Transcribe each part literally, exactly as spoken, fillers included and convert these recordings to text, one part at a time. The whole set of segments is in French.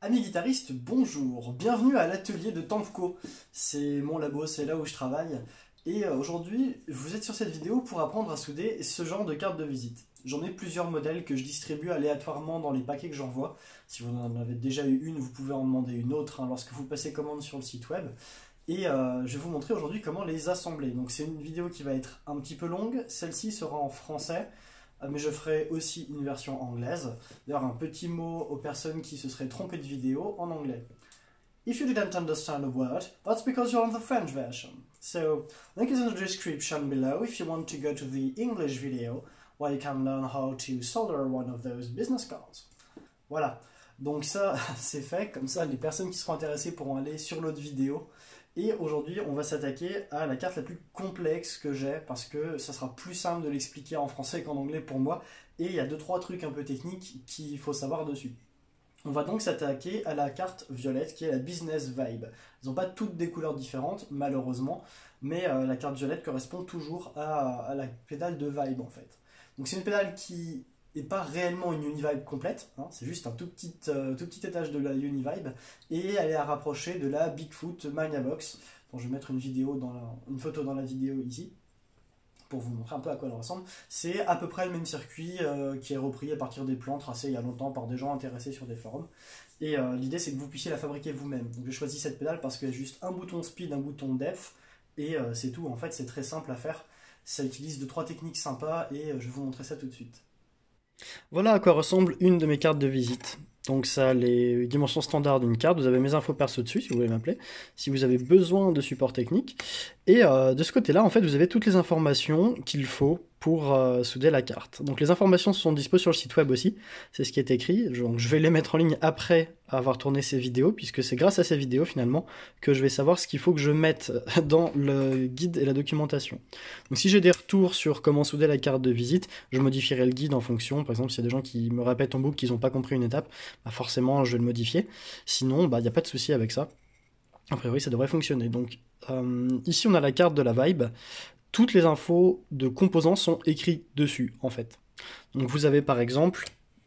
Amis guitaristes, bonjour, bienvenue à l'atelier de Tempco. C'est mon labo, c'est là où je travaille. Et euh, aujourd'hui, vous êtes sur cette vidéo pour apprendre à souder ce genre de carte de visite. J'en ai plusieurs modèles que je distribue aléatoirement dans les paquets que j'envoie. Si vous en avez déjà eu une, vous pouvez en demander une autre hein, lorsque vous passez commande sur le site web. Et euh, je vais vous montrer aujourd'hui comment les assembler. Donc c'est une vidéo qui va être un petit peu longue, celle-ci sera en français. Mais je ferai aussi une version anglaise. D'ailleurs, un petit mot aux personnes qui se seraient trompées de vidéo en anglais. If you didn't understand a word, that's because you're on the French version. So, link is in the description below if you want to go to the English video, where you can learn how to solder one of those business cards. Voilà. Donc ça, c'est fait. Comme ça, les personnes qui seront intéressées pourront aller sur l'autre vidéo. Et aujourd'hui, on va s'attaquer à la carte la plus complexe que j'ai parce que ça sera plus simple de l'expliquer en français qu'en anglais pour moi. Et il y a deux trois trucs un peu techniques qu'il faut savoir dessus. On va donc s'attaquer à la carte violette qui est la Business Vibe. Elles n'ont pas toutes des couleurs différentes, malheureusement, mais euh, la carte violette correspond toujours à, à la pédale de Vibe en fait. Donc c'est une pédale qui n'est pas réellement une Univibe complète, hein, c'est juste un tout petit, euh, tout petit étage de la Univibe, et elle est à rapprocher de la Bigfoot Magnavox, dont je vais mettre une, vidéo dans la, une photo dans la vidéo ici, pour vous montrer un peu à quoi elle ressemble. C'est à peu près le même circuit euh, qui est repris à partir des plans tracés il y a longtemps par des gens intéressés sur des forums. Et euh, l'idée c'est que vous puissiez la fabriquer vous-même. Donc j'ai choisi cette pédale parce qu'il y a juste un bouton speed, un bouton depth, et euh, c'est tout. En fait c'est très simple à faire. Ça utilise deux trois techniques sympas et euh, je vais vous montrer ça tout de suite. Voilà à quoi ressemble une de mes cartes de visite. Donc ça a les dimensions standards d'une carte, vous avez mes infos perso dessus si vous voulez m'appeler, si vous avez besoin de support technique. Et euh, de ce côté-là, en fait, vous avez toutes les informations qu'il faut pour euh, souder la carte. Donc les informations sont dispo sur le site web aussi, c'est ce qui est écrit. Donc je vais les mettre en ligne après avoir tourné ces vidéos, puisque c'est grâce à ces vidéos finalement que je vais savoir ce qu'il faut que je mette dans le guide et la documentation. Donc si j'ai des retours sur comment souder la carte de visite, je modifierai le guide en fonction. Par exemple, s'il y a des gens qui me répètent en boucle qu'ils n'ont pas compris une étape, bah forcément je vais le modifier. Sinon, bah, il n'y a pas de souci avec ça. A priori, ça devrait fonctionner. Donc euh, ici, on a la carte de la Vibe. Toutes les infos de composants sont écrites dessus, en fait. Donc vous avez par exemple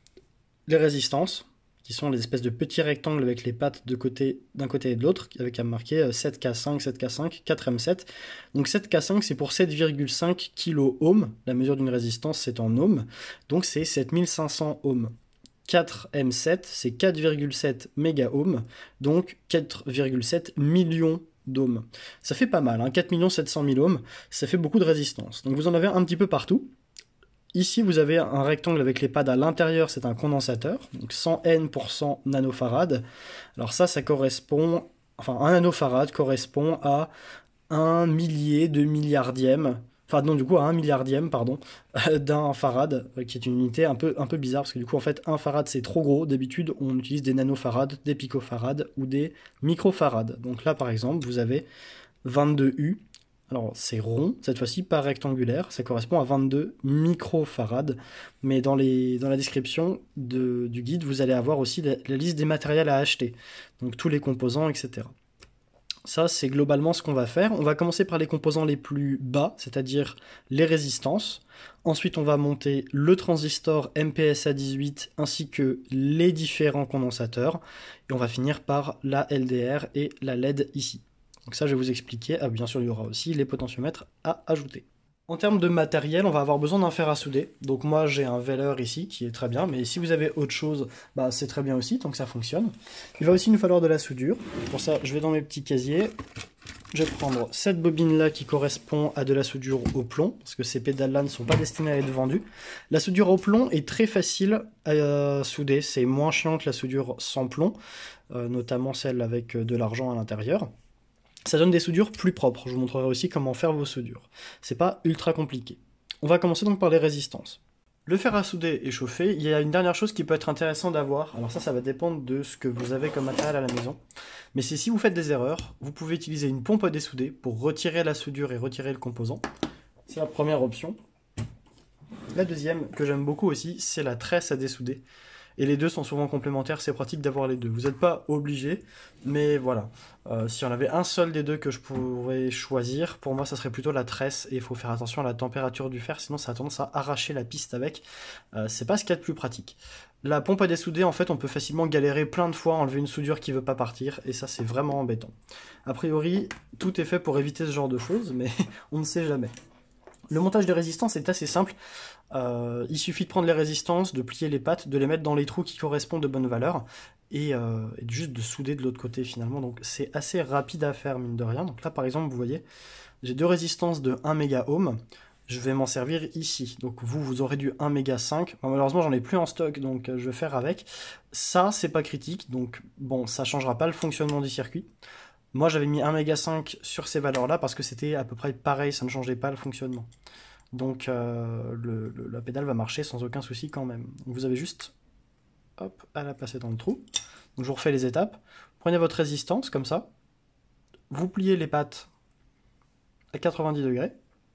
les résistances, qui sont les espèces de petits rectangles avec les pattes de côté, d'un côté et de l'autre, avec marqué sept K cinq, sept K cinq, quatre M sept. Donc sept K cinq, c'est pour sept virgule cinq kiloohms. La mesure d'une résistance, c'est en ohms. Donc c'est sept mille cinq cents ohms. quatre M sept, c'est quatre virgule sept mégaohms, donc quatre virgule sept millions d'ohms. Ça fait pas mal, hein, quatre millions sept cent mille ohms, ça fait beaucoup de résistance. Donc vous en avez un petit peu partout. Ici, vous avez un rectangle avec les pads à l'intérieur, c'est un condensateur, donc cent N pour cent nanofarad. Alors ça, ça correspond, enfin un nanofarad correspond à un millier de milliardième, enfin non du coup à un milliardième pardon, d'un farad, qui est une unité un peu, un peu bizarre, parce que du coup en fait un farad c'est trop gros, d'habitude on utilise des nanofarads, des picofarads ou des microfarads. Donc là par exemple vous avez vingt-deux U, alors c'est rond, cette fois-ci pas rectangulaire, ça correspond à vingt-deux microfarads, mais dans, les, dans la description de, du guide vous allez avoir aussi la, la liste des matériels à acheter, donc tous les composants, et cetera. Ça, c'est globalement ce qu'on va faire. On va commencer par les composants les plus bas, c'est-à-dire les résistances. Ensuite, on va monter le transistor M P S A dix-huit ainsi que les différents condensateurs. Et on va finir par la L D R et la L E D ici. Donc ça, je vais vous expliquer. Ah, bien sûr, il y aura aussi les potentiomètres à ajouter. En termes de matériel, on va avoir besoin d'un fer à souder. Donc moi, j'ai un Weller ici, qui est très bien. Mais si vous avez autre chose, bah, c'est très bien aussi, tant que ça fonctionne. Il va aussi nous falloir de la soudure. Pour ça, je vais dans mes petits casiers. Je vais prendre cette bobine-là qui correspond à de la soudure au plomb, parce que ces pédales-là ne sont pas destinées à être vendues. La soudure au plomb est très facile à souder. C'est moins chiant que la soudure sans plomb, euh, notamment celle avec de l'argent à l'intérieur. Ça donne des soudures plus propres. Je vous montrerai aussi comment faire vos soudures. C'est pas ultra compliqué. On va commencer donc par les résistances. Le fer à souder est chauffé. Il y a une dernière chose qui peut être intéressant d'avoir. Alors ça, ça va dépendre de ce que vous avez comme matériel à la maison. Mais c'est si vous faites des erreurs, vous pouvez utiliser une pompe à dessouder pour retirer la soudure et retirer le composant. C'est la première option. La deuxième, que j'aime beaucoup aussi, c'est la tresse à dessouder. et les deux sont souvent complémentaires, c'est pratique d'avoir les deux. Vous n'êtes pas obligé, mais voilà. Euh, si on avait un seul des deux que je pourrais choisir, pour moi ça serait plutôt la tresse, et il faut faire attention à la température du fer, sinon ça a tendance à arracher la piste avec. Euh, c'est pas ce qu'il y a de plus pratique. La pompe à dessouder, en fait, on peut facilement galérer plein de fois, enlever une soudure qui veut pas partir, et ça c'est vraiment embêtant. A priori, tout est fait pour éviter ce genre de choses, mais on ne sait jamais. Le montage des résistances est assez simple. Euh, il suffit de prendre les résistances, de plier les pattes, de les mettre dans les trous qui correspondent de bonne valeur, et, euh, et juste de souder de l'autre côté finalement. Donc c'est assez rapide à faire, mine de rien. Donc là par exemple, vous voyez, j'ai deux résistances de un méga ohm. Je vais m'en servir ici. Donc vous, vous aurez du un méga cinq. Bon, malheureusement, j'en ai plus en stock, donc je vais faire avec. Ça, c'est pas critique, donc bon, ça changera pas le fonctionnement du circuit. Moi, j'avais mis un méga cinq sur ces valeurs-là parce que c'était à peu près pareil, ça ne changeait pas le fonctionnement. Donc euh, le, le, la pédale va marcher sans aucun souci quand même. Donc, vous avez juste hop, à la placer dans le trou. Donc je vous refais les étapes. Prenez votre résistance comme ça. Vous pliez les pattes à quatre-vingt-dix degrés.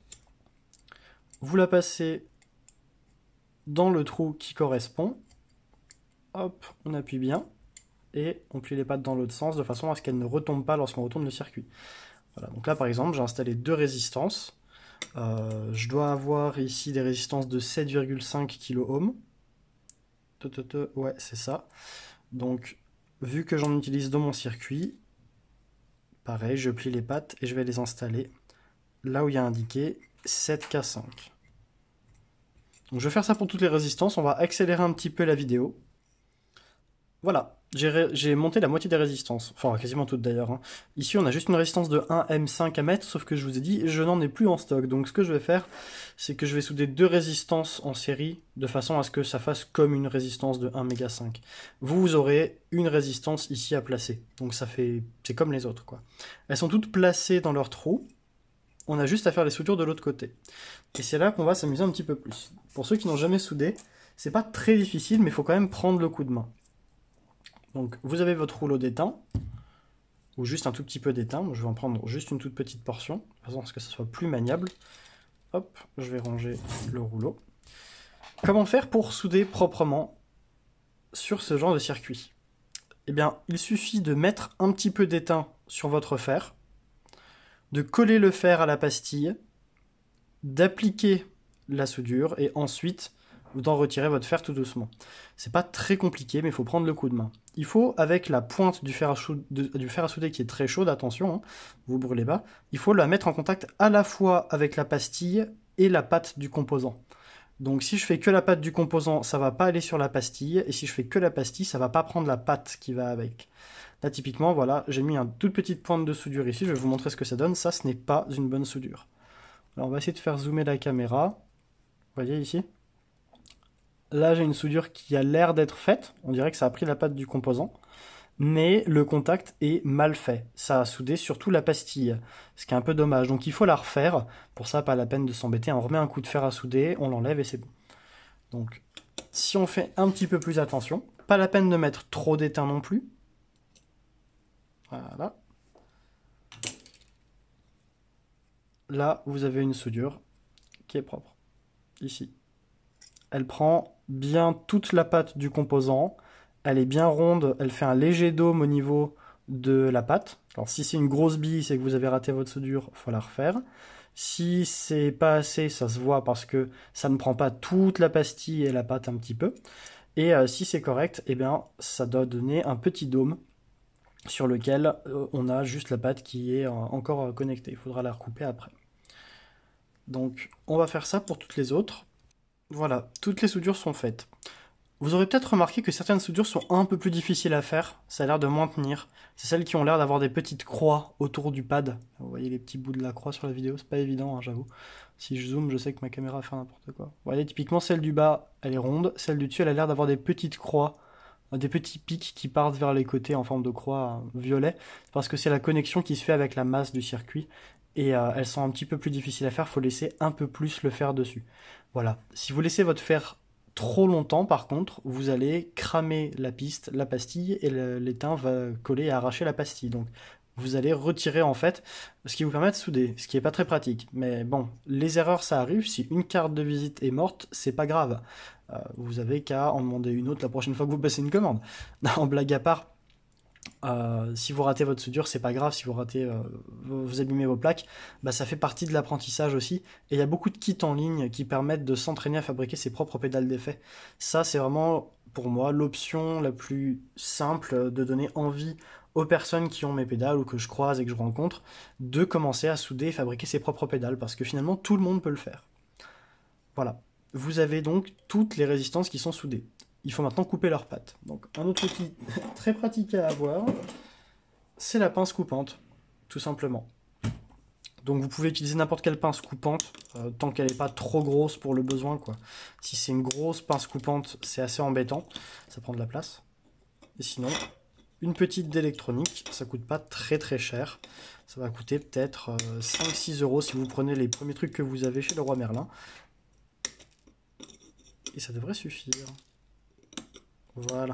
Vous la passez dans le trou qui correspond. Hop, on appuie bien. Et on plie les pattes dans l'autre sens de façon à ce qu'elles ne retombent pas lorsqu'on retourne le circuit. Voilà, donc là par exemple j'ai installé deux résistances. Euh, je dois avoir ici des résistances de sept virgule cinq kiloohms. Ouais, c'est ça. Donc vu que j'en utilise dans mon circuit, pareil, je plie les pattes et je vais les installer là où il y a indiqué sept K cinq. Donc je vais faire ça pour toutes les résistances, on va accélérer un petit peu la vidéo. Voilà, j'ai monté la moitié des résistances, enfin quasiment toutes d'ailleurs. Hein. Ici on a juste une résistance de un M cinq à mettre, sauf que je vous ai dit, je n'en ai plus en stock. Donc ce que je vais faire, c'est que je vais souder deux résistances en série, de façon à ce que ça fasse comme une résistance de un méga cinq. Vous, vous aurez une résistance ici à placer, donc ça fait, c'est comme les autres quoi. Elles sont toutes placées dans leur trou, on a juste à faire les soudures de l'autre côté. Et c'est là qu'on va s'amuser un petit peu plus. Pour ceux qui n'ont jamais soudé, c'est pas très difficile, mais il faut quand même prendre le coup de main. Donc vous avez votre rouleau d'étain, ou juste un tout petit peu d'étain, je vais en prendre juste une toute petite portion, de façon à ce que ça soit plus maniable. Hop, je vais ranger le rouleau. Comment faire pour souder proprement sur ce genre de circuit? Eh bien, il suffit de mettre un petit peu d'étain sur votre fer, de coller le fer à la pastille, d'appliquer la soudure, et ensuite d'en retirer votre fer tout doucement. C'est pas très compliqué, mais il faut prendre le coup de main. Il faut, avec la pointe du fer à, chou de, du fer à souder qui est très chaude, attention, hein, vous brûlez pas, il faut la mettre en contact à la fois avec la pastille et la pâte du composant. Donc si je fais que la pâte du composant, ça va pas aller sur la pastille, et si je fais que la pastille, ça va pas prendre la pâte qui va avec. Là typiquement, voilà, j'ai mis une toute petite pointe de soudure ici, je vais vous montrer ce que ça donne. Ça, ce n'est pas une bonne soudure. Alors on va essayer de faire zoomer la caméra. Vous voyez ici? Là, j'ai une soudure qui a l'air d'être faite. On dirait que ça a pris la pâte du composant. Mais le contact est mal fait. Ça a soudé surtout la pastille, ce qui est un peu dommage. Donc il faut la refaire. Pour ça, pas la peine de s'embêter. On remet un coup de fer à souder, on l'enlève et c'est bon. Donc, si on fait un petit peu plus attention, pas la peine de mettre trop d'étain non plus. Voilà. Là, vous avez une soudure qui est propre. Ici. Elle prend bien toute la pâte du composant. Elle est bien ronde. Elle fait un léger dôme au niveau de la pâte. Alors, si c'est une grosse bille, c'est que vous avez raté votre soudure, il faut la refaire. Si c'est pas assez, ça se voit parce que ça ne prend pas toute la pastille et la pâte un petit peu. Et euh, si c'est correct, eh bien, ça doit donner un petit dôme sur lequel euh, on a juste la pâte qui est euh, encore euh, connectée. Il faudra la recouper après. Donc, on va faire ça pour toutes les autres. Voilà, toutes les soudures sont faites. Vous aurez peut-être remarqué que certaines soudures sont un peu plus difficiles à faire, ça a l'air de moins tenir. C'est celles qui ont l'air d'avoir des petites croix autour du pad. Vous voyez les petits bouts de la croix sur la vidéo, c'est pas évident, hein, j'avoue. Si je zoome, je sais que ma caméra fait n'importe quoi. Vous voyez, typiquement celle du bas, elle est ronde, celle du dessus, elle a l'air d'avoir des petites croix, des petits pics qui partent vers les côtés en forme de croix euh, violet. C'est parce que c'est la connexion qui se fait avec la masse du circuit. Et euh, elles sont un petit peu plus difficiles à faire, il faut laisser un peu plus le fer dessus. Voilà, si vous laissez votre fer trop longtemps par contre, vous allez cramer la piste, la pastille, et l'étain va coller et arracher la pastille. Donc vous allez retirer en fait ce qui vous permet de souder, ce qui n'est pas très pratique. Mais bon, les erreurs ça arrive, si une carte de visite est morte, c'est pas grave. Euh, vous avez qu'à en demander une autre la prochaine fois que vous passez une commande. En blague à part, euh, si vous ratez votre soudure, c'est pas grave, si vous ratez, euh, vous, vous abîmez vos plaques, bah, ça fait partie de l'apprentissage aussi. Et il y a beaucoup de kits en ligne qui permettent de s'entraîner à fabriquer ses propres pédales d'effet. Ça, c'est vraiment, pour moi, l'option la plus simple de donner envie aux personnes qui ont mes pédales ou que je croise et que je rencontre, de commencer à souder et fabriquer ses propres pédales, parce que finalement, tout le monde peut le faire. Voilà. Vous avez donc toutes les résistances qui sont soudées. Il faut maintenant couper leurs pattes. Donc un autre outil très pratique à avoir, c'est la pince coupante, tout simplement. Donc vous pouvez utiliser n'importe quelle pince coupante, euh, tant qu'elle n'est pas trop grosse pour le besoin, quoi. Si c'est une grosse pince coupante, c'est assez embêtant, ça prend de la place. Et sinon, une petite d'électronique, ça coûte pas très très cher. Ça va coûter peut-être euh, cinq six euros si vous prenez les premiers trucs que vous avez chez Leroy Merlin. Et ça devrait suffire. Voilà.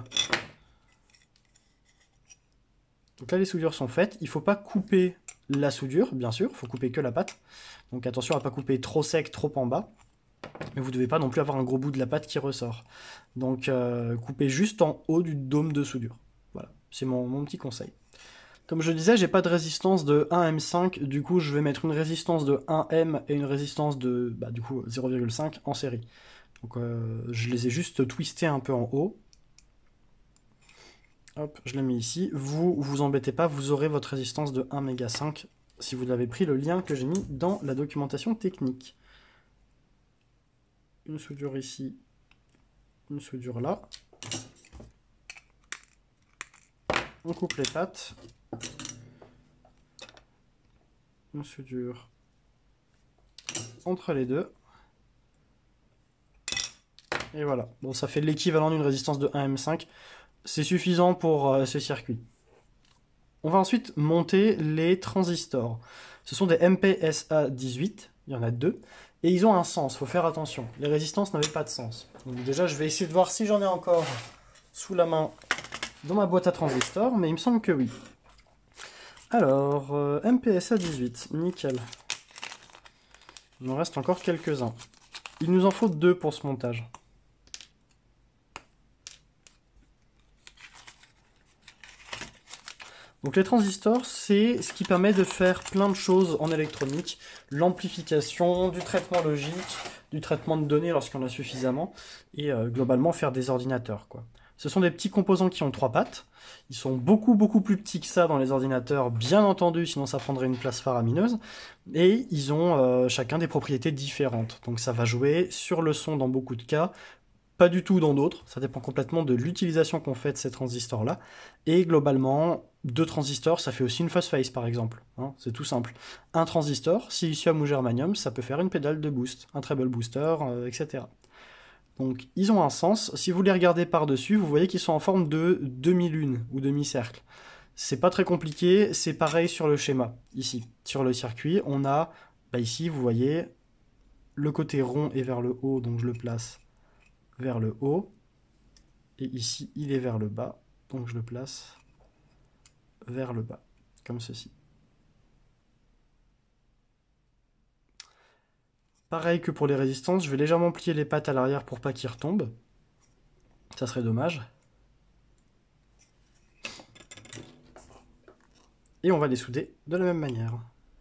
Donc là les soudures sont faites, il ne faut pas couper la soudure, bien sûr, il faut couper que la pâte. Donc attention à ne pas couper trop sec, trop en bas. Mais vous ne devez pas non plus avoir un gros bout de la pâte qui ressort. Donc euh, coupez juste en haut du dôme de soudure. Voilà, c'est mon, mon petit conseil. Comme je disais, j'ai pas de résistance de un M cinq, du coup je vais mettre une résistance de un M et une résistance de bah, du coup zéro virgule cinq en série. Donc euh, je les ai juste twistés un peu en haut. Hop, je l'ai mis ici. Vous, vous embêtez pas, vous aurez votre résistance de un méga cinq si vous avez pris le lien que j'ai mis dans la documentation technique. Une soudure ici, une soudure là. On coupe les pattes. Une soudure entre les deux. Et voilà. Bon, ça fait l'équivalent d'une résistance de un M cinq. C'est suffisant pour euh, ce circuit. On va ensuite monter les transistors. Ce sont des M P S A dix-huit, il y en a deux, et ils ont un sens, il faut faire attention. Les résistances n'avaient pas de sens. Donc déjà, je vais essayer de voir si j'en ai encore sous la main dans ma boîte à transistors, mais il me semble que oui. Alors, euh, M P S A dix-huit, nickel. Il m'en reste encore quelques-uns. Il nous en faut deux pour ce montage. Donc les transistors, c'est ce qui permet de faire plein de choses en électronique. L'amplification, du traitement logique, du traitement de données lorsqu'on a suffisamment, et euh, globalement faire des ordinateurs, quoi. Ce sont des petits composants qui ont trois pattes. Ils sont beaucoup beaucoup plus petits que ça dans les ordinateurs, bien entendu, sinon ça prendrait une place faramineuse. Et ils ont euh, chacun des propriétés différentes. Donc ça va jouer sur le son dans beaucoup de cas, pas du tout dans d'autres. Ça dépend complètement de l'utilisation qu'on fait de ces transistors-là. Et globalement, deux transistors, ça fait aussi une phase phase par exemple. Hein, c'est tout simple. Un transistor, silicium ou germanium, ça peut faire une pédale de boost, un treble booster, euh, et cetera. Donc ils ont un sens. Si vous les regardez par-dessus, vous voyez qu'ils sont en forme de demi-lune ou demi-cercle. C'est pas très compliqué, c'est pareil sur le schéma. Ici, sur le circuit, on a, bah ici, vous voyez, le côté rond est vers le haut, donc je le place vers le haut. Et ici, il est vers le bas, donc je le place vers le bas, comme ceci. Pareil que pour les résistances, je vais légèrement plier les pattes à l'arrière pour pas qu'ils retombent. Ça serait dommage. Et on va les souder de la même manière.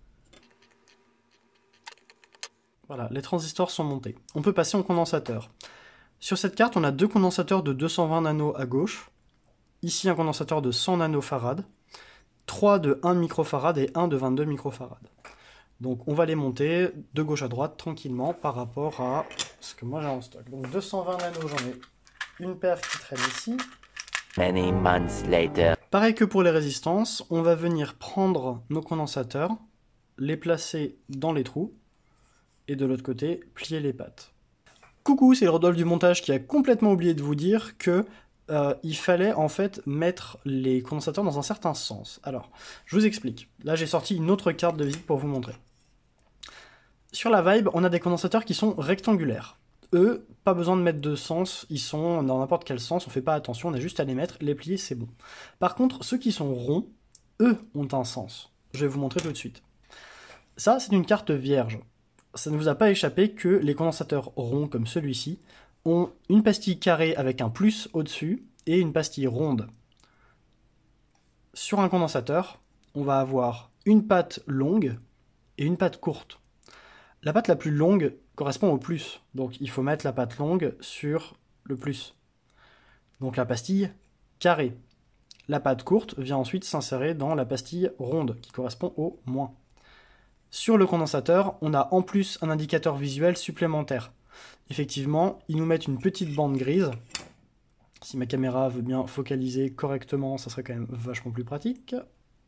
Voilà, les transistors sont montés. On peut passer au condensateur. Sur cette carte, on a deux condensateurs de deux cent vingt nano à gauche. Ici, un condensateur de cent nanofarad. trois de un microfarad et un de vingt-deux microfarad. Donc on va les monter de gauche à droite tranquillement par rapport à ce que moi j'ai en stock. Donc deux cent vingt nano, j'en ai une paire qui traîne ici. Many months later. Pareil que pour les résistances, on va venir prendre nos condensateurs, les placer dans les trous et de l'autre côté, plier les pattes. Coucou, c'est le Rodolphe du montage qui a complètement oublié de vous dire que Euh, il fallait en fait mettre les condensateurs dans un certain sens. Alors, je vous explique. Là, j'ai sorti une autre carte de visite pour vous montrer. Sur la Vibe, on a des condensateurs qui sont rectangulaires. Eux, pas besoin de mettre de sens, ils sont dans n'importe quel sens, on fait pas attention, on a juste à les mettre, les plier, c'est bon. Par contre, ceux qui sont ronds, eux ont un sens. Je vais vous montrer tout de suite. Ça, c'est une carte vierge. Ça ne vous a pas échappé que les condensateurs ronds comme celui-ci ont une pastille carrée avec un plus au-dessus et une pastille ronde. Sur un condensateur, on va avoir une patte longue et une patte courte. La patte la plus longue correspond au plus, donc il faut mettre la patte longue sur le plus. Donc la pastille carrée. La patte courte vient ensuite s'insérer dans la pastille ronde, qui correspond au moins. Sur le condensateur, on a en plus un indicateur visuel supplémentaire. Effectivement, ils nous mettent une petite bande grise. Si ma caméra veut bien focaliser correctement, ça serait quand même vachement plus pratique.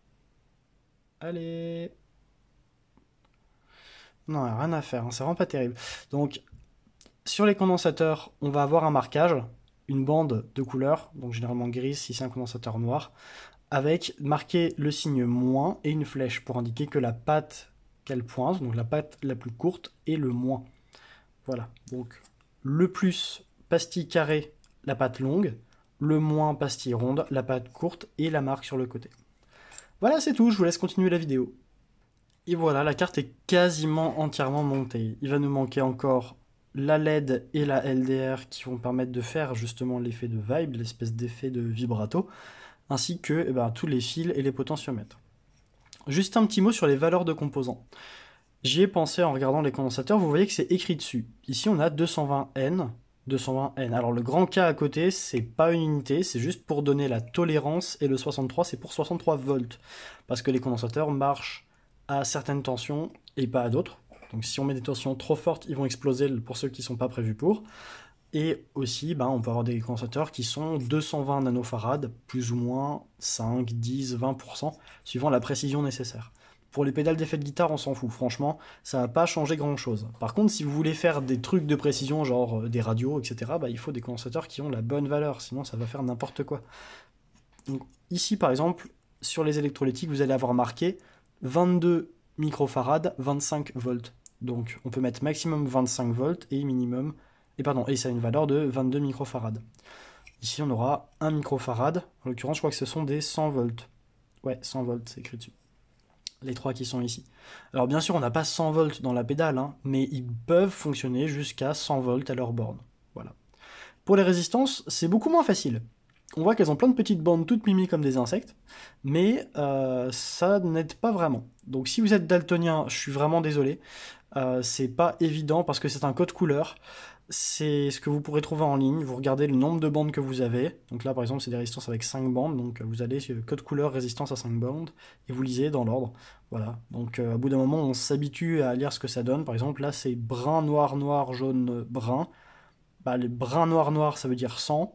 Allez. Non, rien à faire, hein, c'est vraiment pas terrible. Donc, sur les condensateurs, on va avoir un marquage, une bande de couleur, donc généralement grise si c'est un condensateur noir, avec marqué le signe moins et une flèche pour indiquer que la patte qu'elle pointe, donc la patte la plus courte, est le moins. Voilà, donc le plus pastille carrée, la patte longue, le moins pastille ronde, la patte courte et la marque sur le côté. Voilà, c'est tout, je vous laisse continuer la vidéo. Et voilà, la carte est quasiment entièrement montée. Il va nous manquer encore la L E D et la L D R qui vont permettre de faire justement l'effet de vibe, l'espèce d'effet de vibrato, ainsi que eh ben, tous les fils et les potentiomètres. Juste un petit mot sur les valeurs de composants. J'y ai pensé en regardant les condensateurs, vous voyez que c'est écrit dessus. Ici on a deux cent vingt N, deux cent vingt N. Alors le grand K à côté, c'est pas une unité, c'est juste pour donner la tolérance, et le soixante-trois c'est pour soixante-trois volts. Parce que les condensateurs marchent à certaines tensions et pas à d'autres. Donc si on met des tensions trop fortes, ils vont exploser pour ceux qui ne sont pas prévus pour. Et aussi, ben, on peut avoir des condensateurs qui sont deux cent vingt nanofarads, plus ou moins cinq, dix, vingt pour cent, suivant la précision nécessaire. Pour les pédales d'effet de guitare, on s'en fout. Franchement, ça va pas changer grand-chose. Par contre, si vous voulez faire des trucs de précision, genre des radios, et cetera, bah, il faut des condensateurs qui ont la bonne valeur, sinon ça va faire n'importe quoi. Donc, ici, par exemple, sur les électrolytiques, vous allez avoir marqué vingt-deux microfarads, vingt-cinq volts. Donc on peut mettre maximum vingt-cinq volts et minimum, et pardon, et ça a une valeur de vingt-deux microfarads. Ici on aura un microfarad, en l'occurrence je crois que ce sont des cent volts. Ouais, cent volts, c'est écrit dessus. Les trois qui sont ici. Alors bien sûr on n'a pas cent volts dans la pédale, hein, mais ils peuvent fonctionner jusqu'à cent volts à leur borne. Voilà. Pour les résistances, c'est beaucoup moins facile. On voit qu'elles ont plein de petites bandes toutes mimiques comme des insectes, mais euh, ça n'aide pas vraiment. Donc si vous êtes daltonien, je suis vraiment désolé, euh, c'est pas évident parce que c'est un code couleur. C'est ce que vous pourrez trouver en ligne, vous regardez le nombre de bandes que vous avez. Donc là par exemple c'est des résistances avec cinq bandes, donc vous allez sur code couleur résistance à cinq bandes, et vous lisez dans l'ordre. Voilà, donc euh, au bout d'un moment on s'habitue à lire ce que ça donne. Par exemple là c'est brun, noir, noir, jaune, brun. Bah, les brun, noir, noir ça veut dire cent.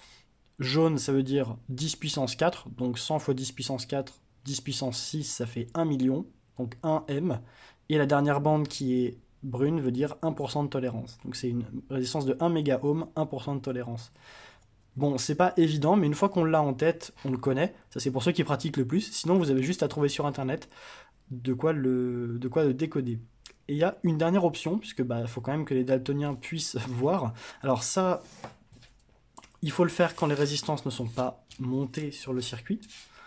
Jaune, ça veut dire dix puissance quatre, donc cent fois dix puissance quatre, dix puissance six, ça fait un million, donc un M. Et la dernière bande qui est brune veut dire un pour cent de tolérance. Donc c'est une résistance de un mégaohm, un pour cent de tolérance. Bon, c'est pas évident, mais une fois qu'on l'a en tête, on le connaît. Ça c'est pour ceux qui pratiquent le plus. Sinon, vous avez juste à trouver sur internet de quoi le, de quoi le décoder. Et il y a une dernière option, puisque bah, faut quand même que les daltoniens puissent voir. Alors ça... il faut le faire quand les résistances ne sont pas montées sur le circuit.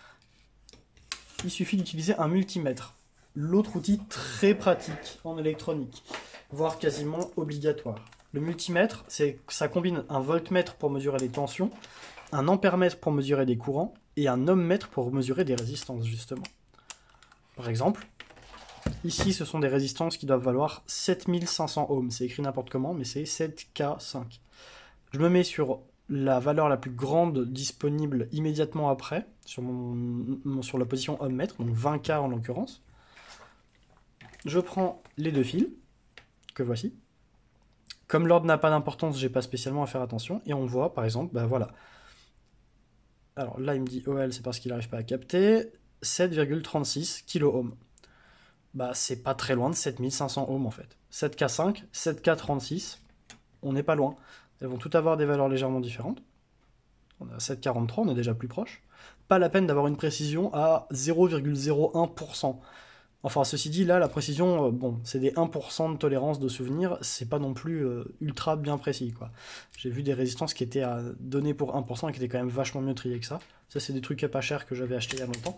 Il suffit d'utiliser un multimètre. L'autre outil très pratique en électronique, voire quasiment obligatoire. Le multimètre, c'est, ça combine un voltmètre pour mesurer les tensions, un ampèremètre pour mesurer des courants, et un ohmmètre pour mesurer des résistances, justement. Par exemple, ici, ce sont des résistances qui doivent valoir sept mille cinq cents ohms. C'est écrit n'importe comment, mais c'est sept K cinq. Je me mets sur la valeur la plus grande disponible immédiatement après, sur, mon, sur la position ohmmètre, donc vingt K en l'occurrence. Je prends les deux fils, que voici. Comme l'ordre n'a pas d'importance, j'ai pas spécialement à faire attention, et on voit par exemple, ben voilà. Alors là il me dit O L, c'est parce qu'il n'arrive pas à capter, sept virgule trente-six kiloohms. Bah c'est pas très loin de sept mille cinq cents ohms en fait. sept K cinq, sept K trente-six, on n'est pas loin. Elles vont toutes avoir des valeurs légèrement différentes. On a sept virgule quarante-trois, on est déjà plus proche. Pas la peine d'avoir une précision à zéro virgule zéro un pour cent. Enfin, ceci dit, là, la précision, euh, bon, c'est des un pour cent de tolérance de souvenir, c'est pas non plus euh, ultra bien précis, quoi. J'ai vu des résistances qui étaient à donner pour un pour cent et qui étaient quand même vachement mieux triées que ça. Ça, c'est des trucs à pas cher que j'avais acheté il y a longtemps.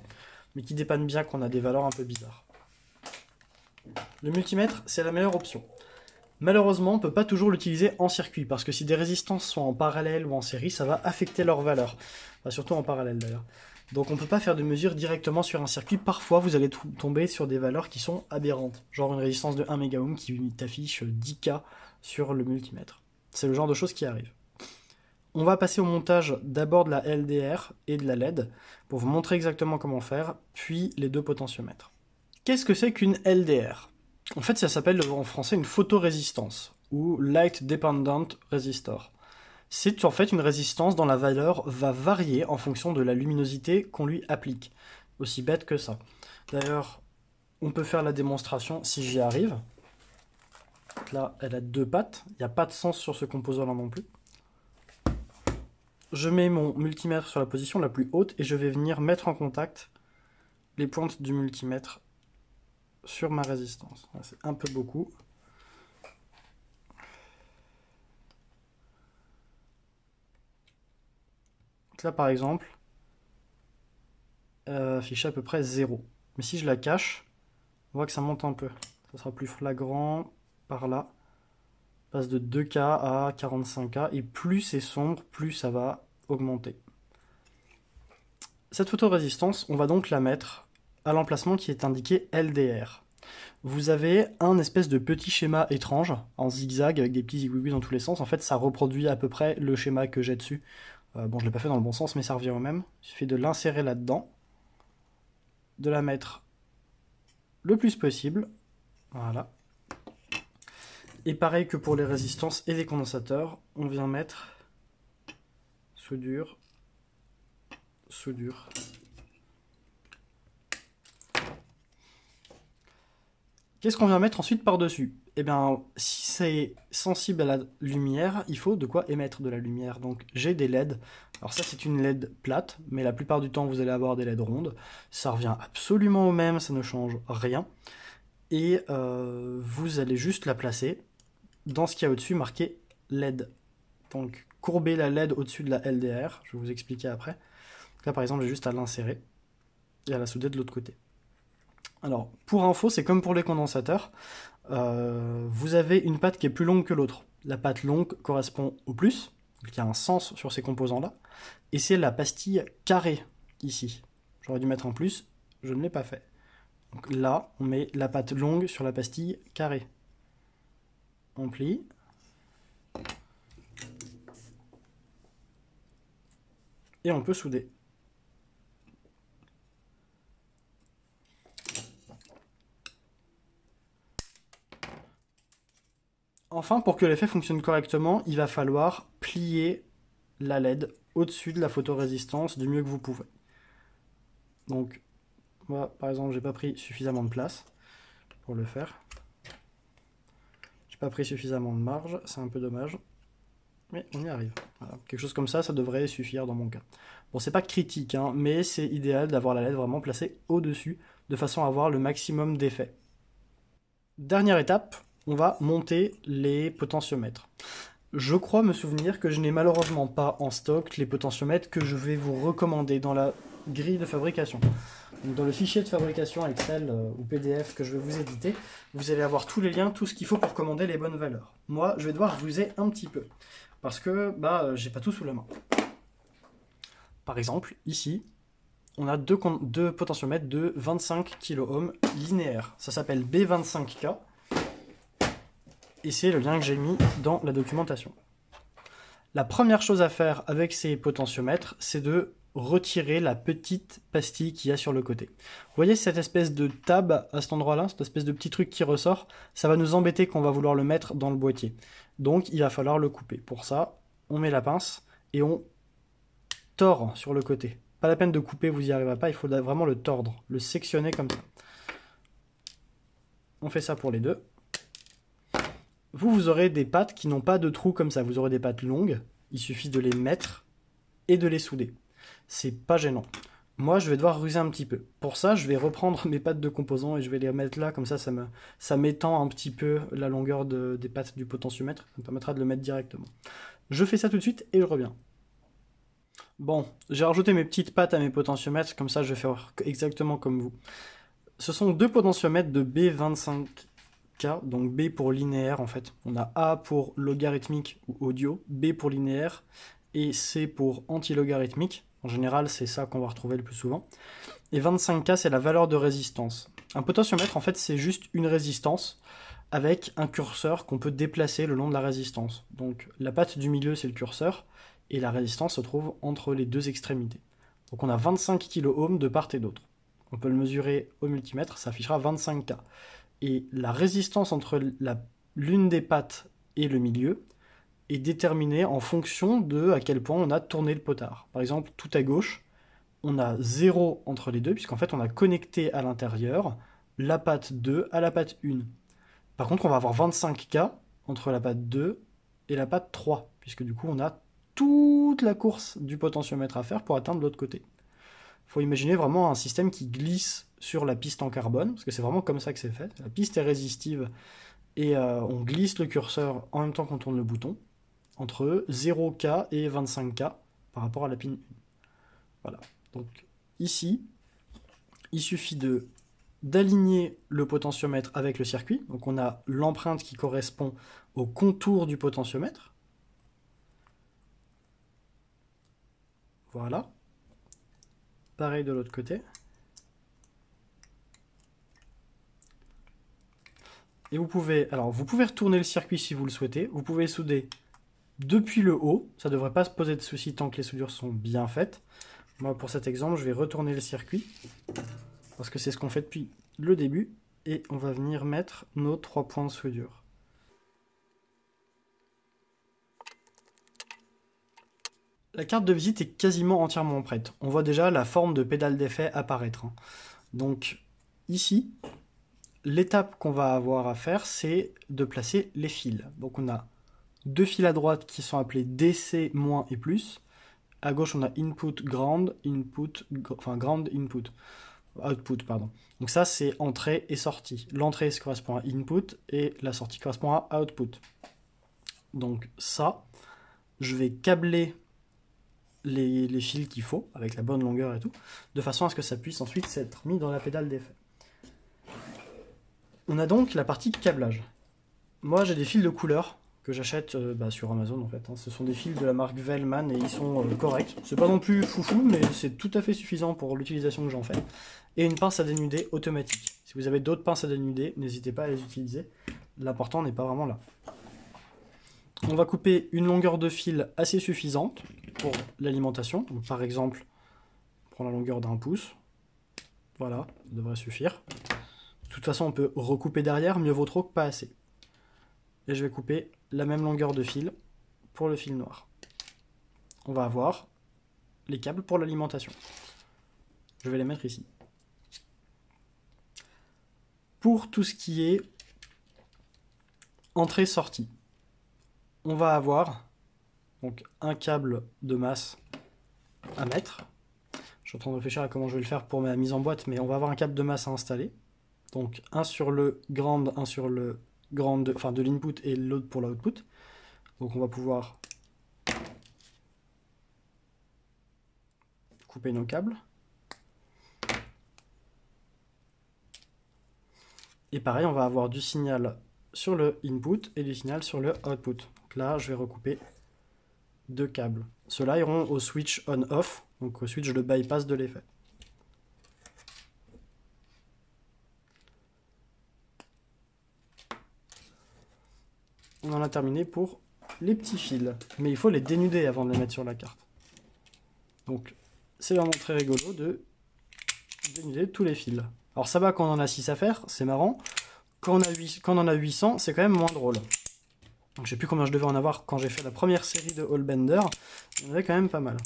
mais qui dépanne bien qu'on a des valeurs un peu bizarres. Le multimètre, c'est la meilleure option. Malheureusement, on ne peut pas toujours l'utiliser en circuit, parce que si des résistances sont en parallèle ou en série, ça va affecter leur valeur. Enfin, surtout en parallèle d'ailleurs. Donc on ne peut pas faire de mesure directement sur un circuit. Parfois, vous allez tomber sur des valeurs qui sont aberrantes. Genre une résistance de un mégaohm qui t'affiche dix K sur le multimètre. C'est le genre de choses qui arrivent. On va passer au montage d'abord de la L D R et de la L E D pour vous montrer exactement comment faire, puis les deux potentiomètres. Qu'est-ce que c'est qu'une L D R ? En fait, ça s'appelle en français une photorésistance, ou Light Dependent Resistor. C'est en fait une résistance dont la valeur va varier en fonction de la luminosité qu'on lui applique. Aussi bête que ça. D'ailleurs, on peut faire la démonstration si j'y arrive. Là, elle a deux pattes. Il n'y a pas de sens sur ce composant-là non plus. Je mets mon multimètre sur la position la plus haute et je vais venir mettre en contact les pointes du multimètre sur ma résistance. C'est un peu beaucoup. Donc là par exemple, euh, affiché à peu près zéro. Mais si je la cache, on voit que ça monte un peu. Ça sera plus flagrant par là. On passe de deux K à quarante-cinq K et plus c'est sombre, plus ça va augmenter. Cette photorésistance, on va donc la mettre à l'emplacement qui est indiqué L D R. Vous avez un espèce de petit schéma étrange, en zigzag, avec des petits zigouigous dans tous les sens. En fait, ça reproduit à peu près le schéma que j'ai dessus. Euh, bon, je ne l'ai pas fait dans le bon sens, mais ça revient au même. Il suffit de l'insérer là-dedans, de la mettre le plus possible. Voilà. Et pareil que pour les résistances et les condensateurs, on vient mettre soudure, soudure. Qu'est-ce qu'on vient mettre ensuite par-dessus? Eh bien, si c'est sensible à la lumière, il faut de quoi émettre de la lumière. Donc j'ai des L E D. Alors ça, c'est une L E D plate, mais la plupart du temps, vous allez avoir des L E D rondes. Ça revient absolument au même, ça ne change rien. Et euh, vous allez juste la placer dans ce qu'il y a au-dessus marqué L E D. Donc courbez la L E D au-dessus de la L D R, je vais vous expliquer après. Là, par exemple, j'ai juste à l'insérer et à la souder de l'autre côté. Alors, pour info, c'est comme pour les condensateurs. Euh, vous avez une patte qui est plus longue que l'autre. La patte longue correspond au plus, donc il y a un sens sur ces composants-là. Et c'est la pastille carrée, ici. J'aurais dû mettre un plus, je ne l'ai pas fait. Donc là, on met la patte longue sur la pastille carrée. On plie. Et on peut souder. Enfin, pour que l'effet fonctionne correctement, il va falloir plier la L E D au-dessus de la photorésistance du mieux que vous pouvez. Donc, moi, par exemple, j'ai pas pris suffisamment de place pour le faire. J'ai pas pris suffisamment de marge, c'est un peu dommage. Mais on y arrive. Voilà. Quelque chose comme ça, ça devrait suffire dans mon cas. Bon, c'est pas critique, hein, mais c'est idéal d'avoir la L E D vraiment placée au-dessus, de façon à avoir le maximum d'effet. Dernière étape, on va monter les potentiomètres. Je crois me souvenir que je n'ai malheureusement pas en stock les potentiomètres que je vais vous recommander dans la grille de fabrication. Donc dans le fichier de fabrication Excel euh, ou P D F que je vais vous éditer, vous allez avoir tous les liens, tout ce qu'il faut pour commander les bonnes valeurs. Moi, je vais devoir ruser un petit peu, parce que bah, j'ai pas tout sous la main. Par exemple, ici, on a deux, deux potentiomètres de vingt-cinq kiloohms linéaires. Ça s'appelle B vingt-cinq K. Et c'est le lien que j'ai mis dans la documentation. La première chose à faire avec ces potentiomètres, c'est de retirer la petite pastille qu'il y a sur le côté. Vous voyez cette espèce de tab à cet endroit-là, cette espèce de petit truc qui ressort, ça va nous embêter quand on va vouloir le mettre dans le boîtier. Donc il va falloir le couper. Pour ça, on met la pince et on tord sur le côté. Pas la peine de couper, vous n'y arriverez pas, il faut vraiment le tordre, le sectionner comme ça. On fait ça pour les deux. Vous, vous aurez des pattes qui n'ont pas de trous comme ça. Vous aurez des pattes longues. Il suffit de les mettre et de les souder. C'est pas gênant. Moi, je vais devoir ruser un petit peu. Pour ça, je vais reprendre mes pattes de composants et je vais les mettre là. Comme ça, ça me, ça m'étend un petit peu la longueur de, des pattes du potentiomètre. Ça me permettra de le mettre directement. Je fais ça tout de suite et je reviens. Bon, j'ai rajouté mes petites pattes à mes potentiomètres, comme ça je vais faire exactement comme vous. Ce sont deux potentiomètres de B vingt-cinq K, donc B pour linéaire en fait. On a A pour logarithmique ou audio, B pour linéaire et C pour antilogarithmique. En général, c'est ça qu'on va retrouver le plus souvent. Et vingt-cinq K, c'est la valeur de résistance. Un potentiomètre, en fait, c'est juste une résistance avec un curseur qu'on peut déplacer le long de la résistance. Donc la patte du milieu, c'est le curseur, et la résistance se trouve entre les deux extrémités. Donc on a vingt-cinq kiloohms de part et d'autre. On peut le mesurer au multimètre, ça affichera vingt-cinq K. Et la résistance entre l'une des pattes et le milieu est déterminée en fonction de à quel point on a tourné le potard. Par exemple, tout à gauche, on a zéro entre les deux, puisqu'en fait on a connecté à l'intérieur la patte deux à la patte un. Par contre, on va avoir vingt-cinq K entre la patte deux et la patte trois, puisque du coup on a toute la course du potentiomètre à faire pour atteindre l'autre côté. Il faut imaginer vraiment un système qui glisse sur la piste en carbone, parce que c'est vraiment comme ça que c'est fait. La piste est résistive et euh, on glisse le curseur en même temps qu'on tourne le bouton, entre zéro K et vingt-cinq K par rapport à la pin un. Voilà. Donc ici, il suffit de d'aligner le potentiomètre avec le circuit. Donc on a l'empreinte qui correspond au contour du potentiomètre. Voilà. Pareil de l'autre côté. Et vous pouvez, alors vous pouvez retourner le circuit si vous le souhaitez. Vous pouvez souder depuis le haut. Ça ne devrait pas se poser de soucis tant que les soudures sont bien faites. Moi, pour cet exemple, je vais retourner le circuit parce que c'est ce qu'on fait depuis le début. Et on va venir mettre nos trois points de soudure. La carte de visite est quasiment entièrement prête. On voit déjà la forme de pédale d'effet apparaître. Donc ici, l'étape qu'on va avoir à faire, c'est de placer les fils. Donc on a deux fils à droite qui sont appelés D C- et plus. À gauche, on a input ground, input, enfin ground input, output, pardon. Donc ça, c'est entrée et sortie. L'entrée correspond à input et la sortie correspond à output. Donc ça, je vais câbler les, les fils qu'il faut, avec la bonne longueur et tout, de façon à ce que ça puisse ensuite s'être mis dans la pédale d'effet. On a donc la partie câblage. Moi, j'ai des fils de couleur que j'achète euh, bah, sur Amazon en fait. Hein. Ce sont des fils de la marque Velman et ils sont euh, corrects. C'est pas non plus foufou, mais c'est tout à fait suffisant pour l'utilisation que j'en fais. Et une pince à dénuder automatique. Si vous avez d'autres pinces à dénuder, n'hésitez pas à les utiliser. L'important n'est pas vraiment là. On va couper une longueur de fil assez suffisante pour l'alimentation. Par exemple, on prend la longueur d'un pouce. Voilà, ça devrait suffire. De toute façon, on peut recouper derrière, mieux vaut trop que pas assez. Et je vais couper la même longueur de fil pour le fil noir. On va avoir les câbles pour l'alimentation. Je vais les mettre ici. Pour tout ce qui est entrée-sortie, on va avoir donc un câble de masse à mettre. Je suis en train de réfléchir à comment je vais le faire pour ma mise en boîte, mais on va avoir un câble de masse à installer. Donc un sur le ground, un sur le ground, enfin de l'input et l'autre pour l'output. Donc on va pouvoir couper nos câbles. Et pareil, on va avoir du signal sur le input et du signal sur le output. Donc là, je vais recouper deux câbles. Ceux-là iront au switch on-off, donc au switch de bypass de l'effet. On en a terminé pour les petits fils. Mais il faut les dénuder avant de les mettre sur la carte. Donc c'est vraiment très rigolo de dénuder tous les fils. Alors ça va quand on en a six à faire, c'est marrant. Quand on, a huit, quand on en a huit cents, c'est quand même moins drôle. Donc je sais plus combien je devais en avoir quand j'ai fait la première série de All Bender. Il y en avait quand même pas mal.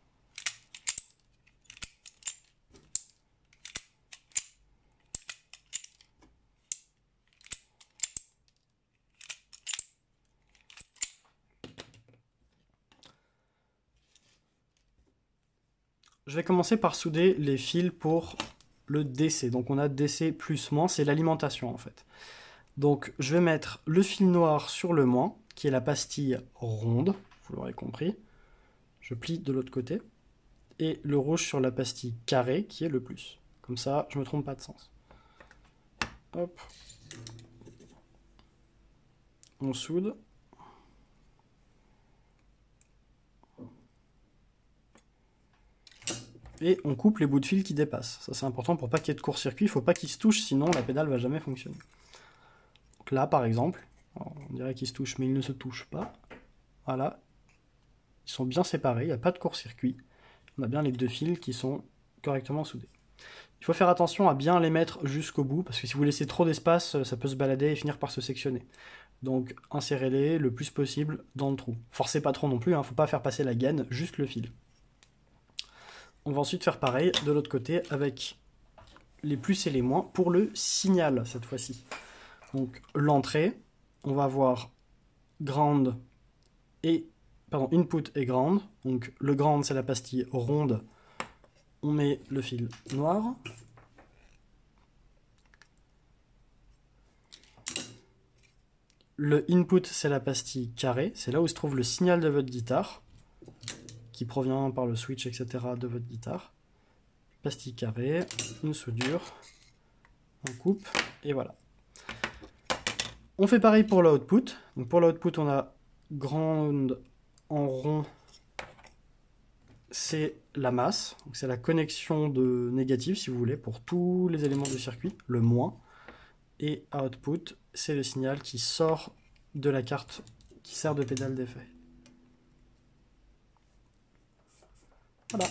Je vais commencer par souder les fils pour le D C. Donc on a D C plus moins, c'est l'alimentation en fait. Donc je vais mettre le fil noir sur le moins, qui est la pastille ronde, vous l'aurez compris. Je plie de l'autre côté. et le rouge sur la pastille carré qui est le plus. Comme ça, je me trompe pas de sens. Hop. On soude. Et on coupe les bouts de fil qui dépassent. Ça c'est important pour pas qu'il y ait de court-circuit, il ne faut pas qu'ils se touchent, sinon la pédale va jamais fonctionner. Donc là par exemple, on dirait qu'ils se touchent, mais ils ne se touchent pas. Voilà. Ils sont bien séparés, il n'y a pas de court-circuit. On a bien les deux fils qui sont correctement soudés. Il faut faire attention à bien les mettre jusqu'au bout, parce que si vous laissez trop d'espace, ça peut se balader et finir par se sectionner. Donc insérez-les le plus possible dans le trou. Forcez pas trop non plus, il ne faut pas faire passer la gaine, juste le fil. On va ensuite faire pareil de l'autre côté avec les plus et les moins pour le signal cette fois-ci. Donc l'entrée, on va avoir ground et pardon, input et ground. Donc le ground c'est la pastille ronde. On met le fil noir. Le input c'est la pastille carrée, c'est là où se trouve le signal de votre guitare, qui provient par le switch, et cetera de votre guitare. Pastille carrée, une soudure, on coupe, et voilà. On fait pareil pour l'output. Donc pour l'output, on a ground en rond, c'est la masse, c'est la connexion de négatif, si vous voulez, pour tous les éléments du circuit, le moins. Et output, c'est le signal qui sort de la carte qui sert de pédale d'effet. Voilà.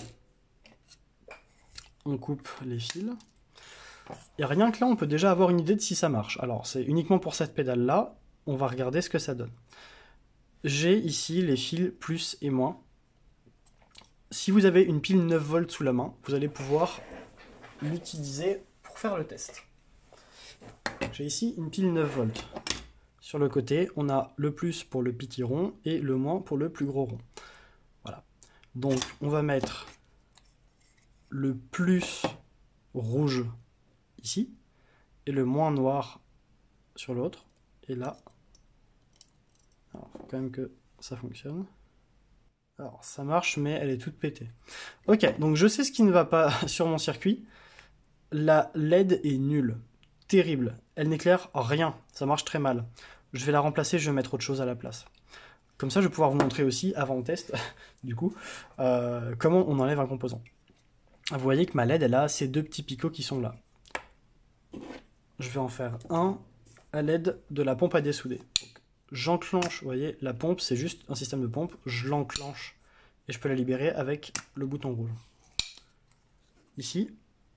On coupe les fils. Et rien que là, on peut déjà avoir une idée de si ça marche. Alors, c'est uniquement pour cette pédale-là. On va regarder ce que ça donne. J'ai ici les fils plus et moins. Si vous avez une pile neuf volts sous la main, vous allez pouvoir l'utiliser pour faire le test. J'ai ici une pile neuf volts. Sur le côté, on a le plus pour le petit rond et le moins pour le plus gros rond. Voilà. Donc, on va mettre le plus rouge ici et le moins noir sur l'autre. Et là, il faut quand même que ça fonctionne. Alors, ça marche, mais elle est toute pétée. Ok, donc je sais ce qui ne va pas sur mon circuit. La L E D est nulle. Terrible. Elle n'éclaire rien. Ça marche très mal. Je vais la remplacer, je vais mettre autre chose à la place. Comme ça, je vais pouvoir vous montrer aussi, avant le test, du coup, euh, comment on enlève un composant. Vous voyez que ma L E D, elle a ces deux petits picots qui sont là. Je vais en faire un à l'aide de la pompe à dessouder. J'enclenche, vous voyez, la pompe, c'est juste un système de pompe. Je l'enclenche et je peux la libérer avec le bouton rouge. Ici,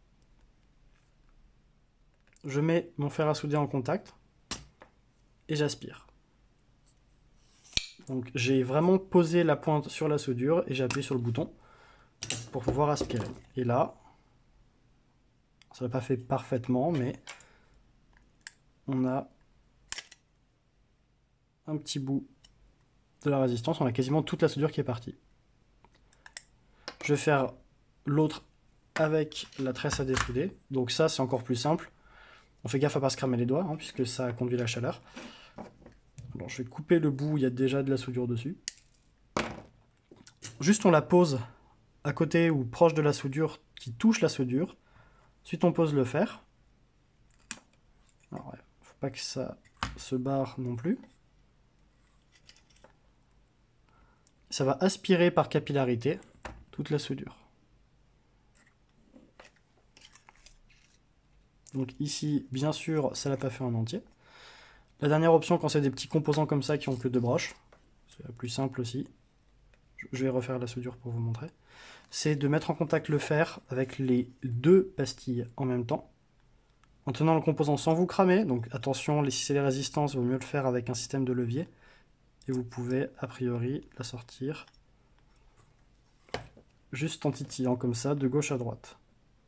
je mets mon fer à souder en contact et j'aspire. Donc j'ai vraiment posé la pointe sur la soudure et j'ai appuyé sur le bouton pour pouvoir aspirer. Et là, ça l'a pas fait parfaitement, mais on a un petit bout de la résistance. On a quasiment toute la soudure qui est partie. Je vais faire l'autre avec la tresse à dessouder. Donc ça, c'est encore plus simple. On fait gaffe à ne pas se cramer les doigts, hein, puisque ça conduit la chaleur. Alors, je vais couper le bout où il y a déjà de la soudure dessus. Juste, on la pose à côté ou proche de la soudure qui touche la soudure. Ensuite, on pose le fer. Alors, ouais, faut pas que ça se barre non plus. Ça va aspirer par capillarité toute la soudure. Donc ici, bien sûr, ça l'a pas fait en entier. La dernière option, quand c'est des petits composants comme ça qui ont que deux broches, c'est la plus simple aussi, je vais refaire la soudure pour vous montrer, c'est de mettre en contact le fer avec les deux pastilles en même temps, en tenant le composant sans vous cramer. Donc attention, si c'est les résistances, il vaut mieux le faire avec un système de levier. Et vous pouvez, a priori, la sortir juste en titillant comme ça, de gauche à droite.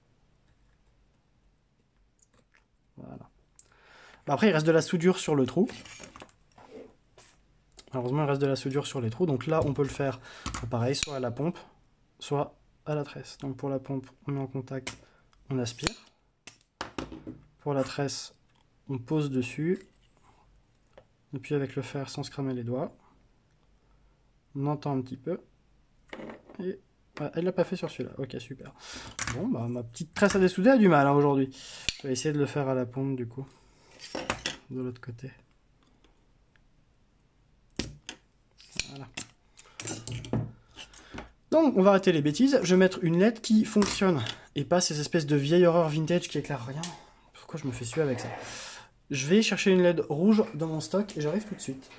Voilà. Après, il reste de la soudure sur le trou. Heureusement, il reste de la soudure sur les trous. Donc là, on peut le faire pareil, soit à la pompe, soit à la tresse. Donc pour la pompe, on met en contact, on aspire. Pour la tresse, on pose dessus. Et puis avec le fer, sans se cramer les doigts, on entend un petit peu. Et Ah, elle l'a pas fait sur celui-là. Ok, super. Bon, bah ma petite tresse à dessouder a du mal hein, aujourd'hui. Je vais essayer de le faire à la pompe du coup. De l'autre côté. Voilà. Donc, on va arrêter les bêtises. Je vais mettre une L E D qui fonctionne. Et pas ces espèces de vieilles horreurs vintage qui éclairent rien. Pourquoi je me fais suer avec ça? Je vais chercher une L E D rouge dans mon stock et j'arrive tout de suite.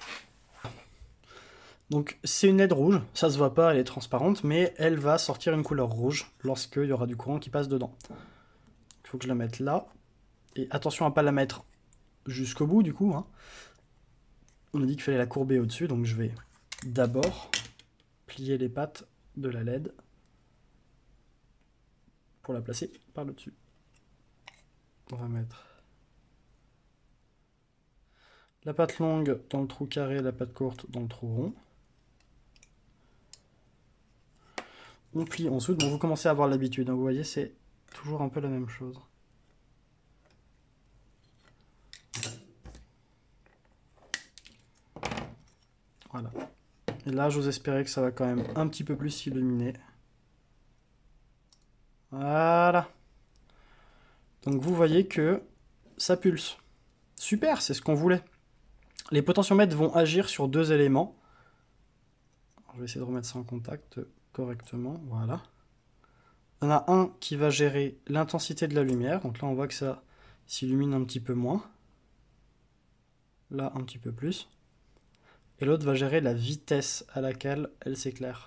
Donc c'est une L E D rouge, ça se voit pas, elle est transparente, mais elle va sortir une couleur rouge lorsqu'il y aura du courant qui passe dedans. Il faut que je la mette là. Et attention à ne pas la mettre jusqu'au bout du coup. Hein. On a dit qu'il fallait la courber au-dessus, donc je vais d'abord plier les pattes de la L E D pour la placer par le dessus. On va mettre la patte longue dans le trou carré, la patte courte dans le trou rond. On plie, on soude, bon vous commencez à avoir l'habitude, hein, vous voyez c'est toujours un peu la même chose. Voilà. Et là j'ose espérer que ça va quand même un petit peu plus s'illuminer. Voilà. Donc vous voyez que ça pulse. Super, c'est ce qu'on voulait. Les potentiomètres vont agir sur deux éléments. Alors, je vais essayer de remettre ça en contact correctement, voilà. On a un qui va gérer l'intensité de la lumière, donc là on voit que ça s'illumine un petit peu moins. Là un petit peu plus. Et l'autre va gérer la vitesse à laquelle elle s'éclaire.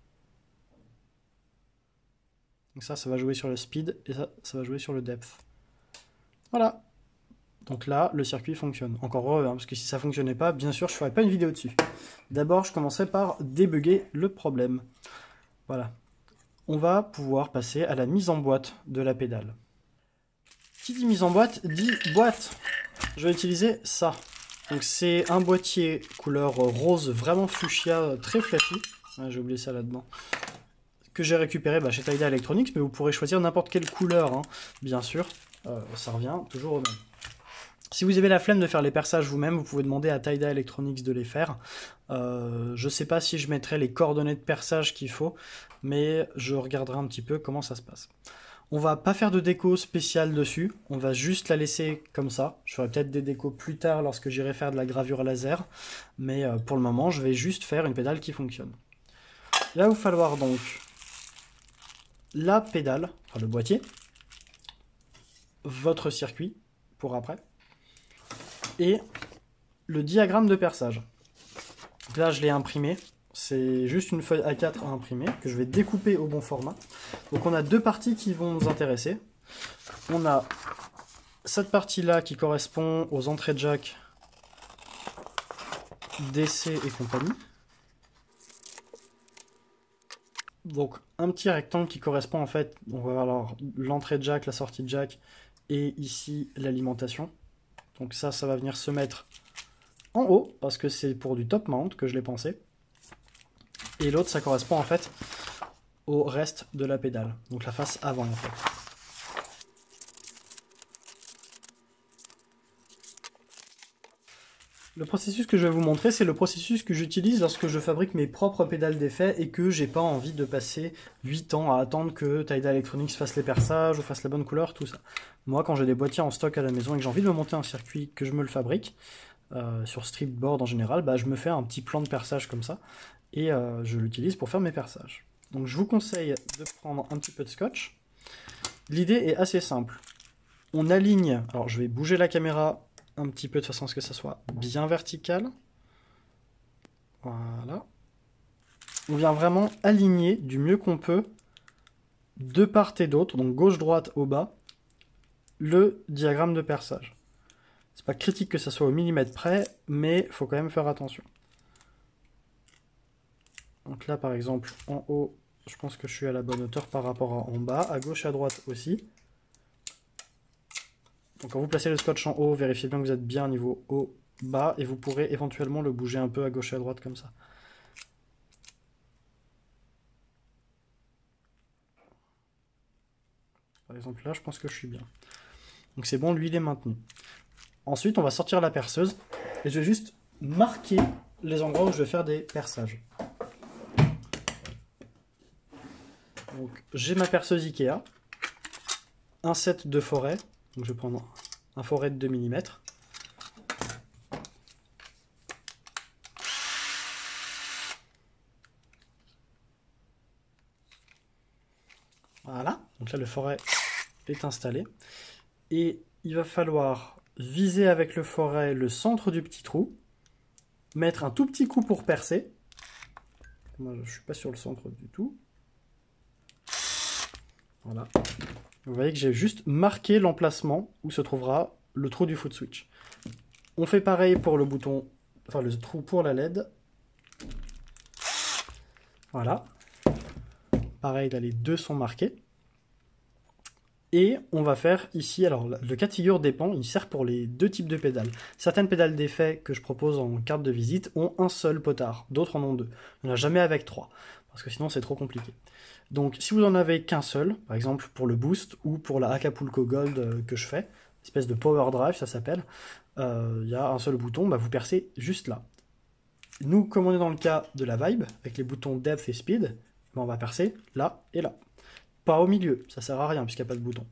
Donc ça, ça va jouer sur le speed et ça, ça va jouer sur le depth. Voilà. Donc là, le circuit fonctionne. Encore heureux, hein, parce que si ça ne fonctionnait pas, bien sûr, je ne ferais pas une vidéo dessus. D'abord, je commencerai par débugger le problème. Voilà. On va pouvoir passer à la mise en boîte de la pédale. Qui dit mise en boîte, dit boîte. Je vais utiliser ça. Donc c'est un boîtier couleur rose, vraiment fuchsia, très flashy. Ah, j'ai oublié ça là-dedans. Que j'ai récupéré bah, chez Taïda Electronics, mais vous pourrez choisir n'importe quelle couleur, hein, bien sûr. Euh, ça revient toujours au même. Si vous avez la flemme de faire les perçages vous-même, vous pouvez demander à Taïda Electronics de les faire. Euh, je ne sais pas si je mettrai les coordonnées de perçage qu'il faut, mais je regarderai un petit peu comment ça se passe. On va pas faire de déco spéciale dessus, on va juste la laisser comme ça. Je ferai peut-être des décos plus tard lorsque j'irai faire de la gravure laser, mais euh, pour le moment, je vais juste faire une pédale qui fonctionne. Il va vous falloir donc la pédale, enfin le boîtier, votre circuit pour après, et le diagramme de perçage. Donc là, je l'ai imprimé. C'est juste une feuille A quatre à imprimer que je vais découper au bon format. Donc on a deux parties qui vont nous intéresser. On a cette partie-là qui correspond aux entrées jack D C et compagnie. Donc un petit rectangle qui correspond en fait, on va avoir l'entrée jack, la sortie jack et ici l'alimentation. Donc ça, ça va venir se mettre en haut parce que c'est pour du top mount que je l'ai pensé. Et l'autre, ça correspond en fait au reste de la pédale, donc la face avant en fait. Le processus que je vais vous montrer, c'est le processus que j'utilise lorsque je fabrique mes propres pédales d'effet et que j'ai pas envie de passer huit ans à attendre que Taïda Electronics fasse les perçages ou fasse la bonne couleur, tout ça. Moi, quand j'ai des boîtiers en stock à la maison et que j'ai envie de me monter un circuit, que je me le fabrique, euh, sur stripboard en général, bah, je me fais un petit plan de perçage comme ça et euh, je l'utilise pour faire mes perçages. Donc je vous conseille de prendre un petit peu de scotch. L'idée est assez simple. On aligne, alors je vais bouger la caméra un petit peu de façon à ce que ça soit bien vertical. Voilà. On vient vraiment aligner du mieux qu'on peut de part et d'autre, donc gauche-droite au bas, le diagramme de perçage. C'est pas critique que ça soit au millimètre près, mais il faut quand même faire attention. Donc là par exemple en haut, je pense que je suis à la bonne hauteur par rapport à en bas, à gauche et à droite aussi. Donc quand vous placez le scotch en haut, vérifiez bien que vous êtes bien au niveau haut, bas, et vous pourrez éventuellement le bouger un peu à gauche et à droite comme ça. Par exemple là, je pense que je suis bien. Donc c'est bon, lui il est maintenu. Ensuite, on va sortir la perceuse, et je vais juste marquer les endroits où je vais faire des perçages. Donc j'ai ma perceuse Ikea, un set de forêt, donc je vais prendre un forêt de deux millimètres. Voilà, donc là le forêt est installé. Et il va falloir viser avec le forêt le centre du petit trou, mettre un tout petit coup pour percer. Moi je ne suis pas sur le centre du tout. Voilà. Vous voyez que j'ai juste marqué l'emplacement où se trouvera le trou du foot switch. On fait pareil pour le bouton, enfin le trou pour la L E D. Voilà. Pareil, là les deux sont marqués. Et on va faire ici, alors le cas de figure dépend, il sert pour les deux types de pédales. Certaines pédales d'effet que je propose en carte de visite ont un seul potard, d'autres en ont deux. On n'a jamais avec trois, parce que sinon c'est trop compliqué. Donc si vous en avez qu'un seul, par exemple pour le boost ou pour la Acapulco Gold que je fais, espèce de power drive ça s'appelle, il euh, y a un seul bouton, bah vous percez juste là. Nous, comme on est dans le cas de la Vibe, avec les boutons Depth et Speed, bah on va percer là et là. Pas au milieu, ça sert à rien puisqu'il n'y a pas de bouton.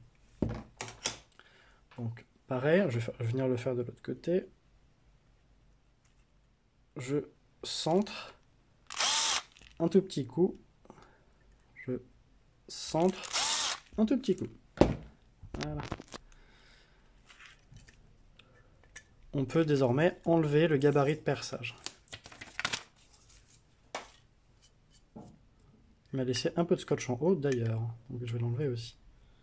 Donc pareil, je vais, faire, je vais venir le faire de l'autre côté. Je centre un tout petit coup. Je centre un tout petit coup. Voilà. On peut désormais enlever le gabarit de perçage. Il m'a laissé un peu de scotch en haut d'ailleurs, donc je vais l'enlever aussi.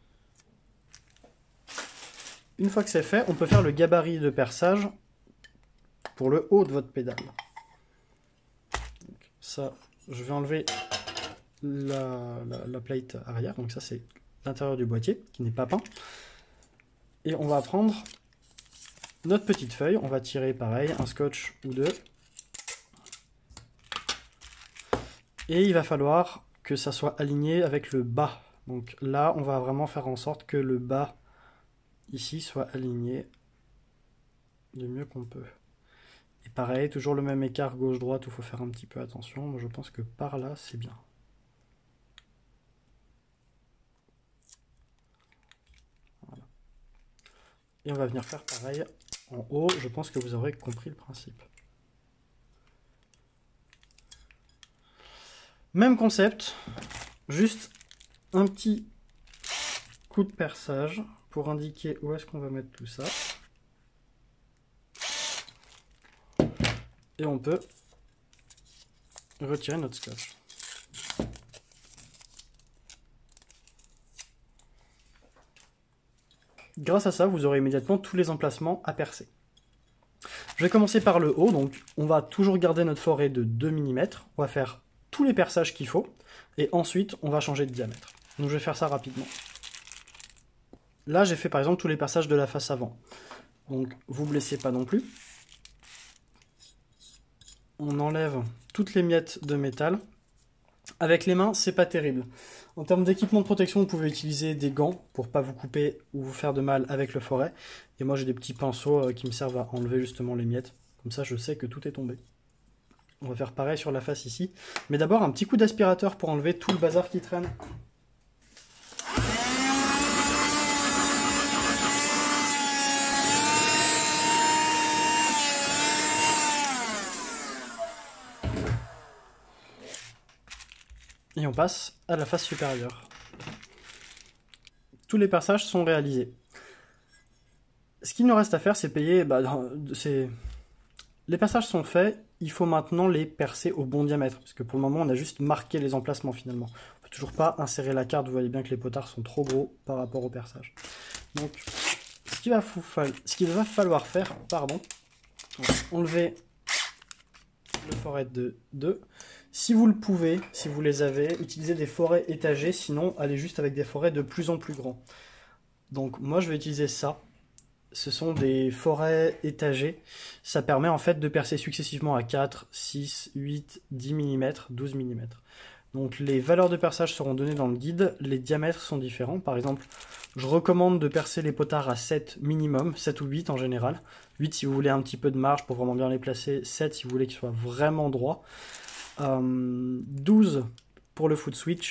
Une fois que c'est fait, on peut faire le gabarit de perçage pour le haut de votre pédale. Donc ça, je vais enlever la, la, la plate arrière, donc ça c'est l'intérieur du boîtier qui n'est pas peint. Et on va prendre notre petite feuille, on va tirer pareil, un scotch ou deux. Et il va falloir que ça soit aligné avec le bas. Donc là, on va vraiment faire en sorte que le bas ici soit aligné du mieux qu'on peut. Et pareil, toujours le même écart gauche-droite où il faut faire un petit peu attention. Moi, je pense que par là, c'est bien. Voilà. Et on va venir faire pareil en haut. Je pense que vous aurez compris le principe. Même concept, juste un petit coup de perçage pour indiquer où est-ce qu'on va mettre tout ça. Et on peut retirer notre scotch. Grâce à ça, vous aurez immédiatement tous les emplacements à percer. Je vais commencer par le haut, donc on va toujours garder notre forêt de deux millimètres. On va faire tous les perçages qu'il faut, et ensuite on va changer de diamètre. Donc je vais faire ça rapidement. Là j'ai fait par exemple tous les perçages de la face avant, donc vous ne blessez pas non plus. On enlève toutes les miettes de métal. Avec les mains c'est pas terrible. En termes d'équipement de protection, vous pouvez utiliser des gants pour pas vous couper ou vous faire de mal avec le forêt, et moi j'ai des petits pinceaux qui me servent à enlever justement les miettes, comme ça je sais que tout est tombé. On va faire pareil sur la face ici. Mais d'abord, un petit coup d'aspirateur pour enlever tout le bazar qui traîne. Et on passe à la face supérieure. Tous les perçages sont réalisés. Ce qu'il nous reste à faire, c'est payer... Bah, c'est... Les perçages sont faits, il faut maintenant les percer au bon diamètre, parce que pour le moment on a juste marqué les emplacements finalement. On ne peut toujours pas insérer la carte, vous voyez bien que les potards sont trop gros par rapport au perçage. Donc ce qu'il va, ce qu'il va falloir faire, pardon, enlever le forêt de deux. Si vous le pouvez, si vous les avez, utilisez des forêts étagées, sinon allez juste avec des forêts de plus en plus grands. Donc moi je vais utiliser ça. Ce sont des forêts étagées. Ça permet en fait de percer successivement à quatre, six, huit, dix millimètres, douze millimètres. Donc les valeurs de perçage seront données dans le guide. Les diamètres sont différents. Par exemple, je recommande de percer les potards à sept minimum, sept ou huit en général. huit si vous voulez un petit peu de marge pour vraiment bien les placer. sept si vous voulez qu'ils soient vraiment droits. Euh, douze pour le foot switch.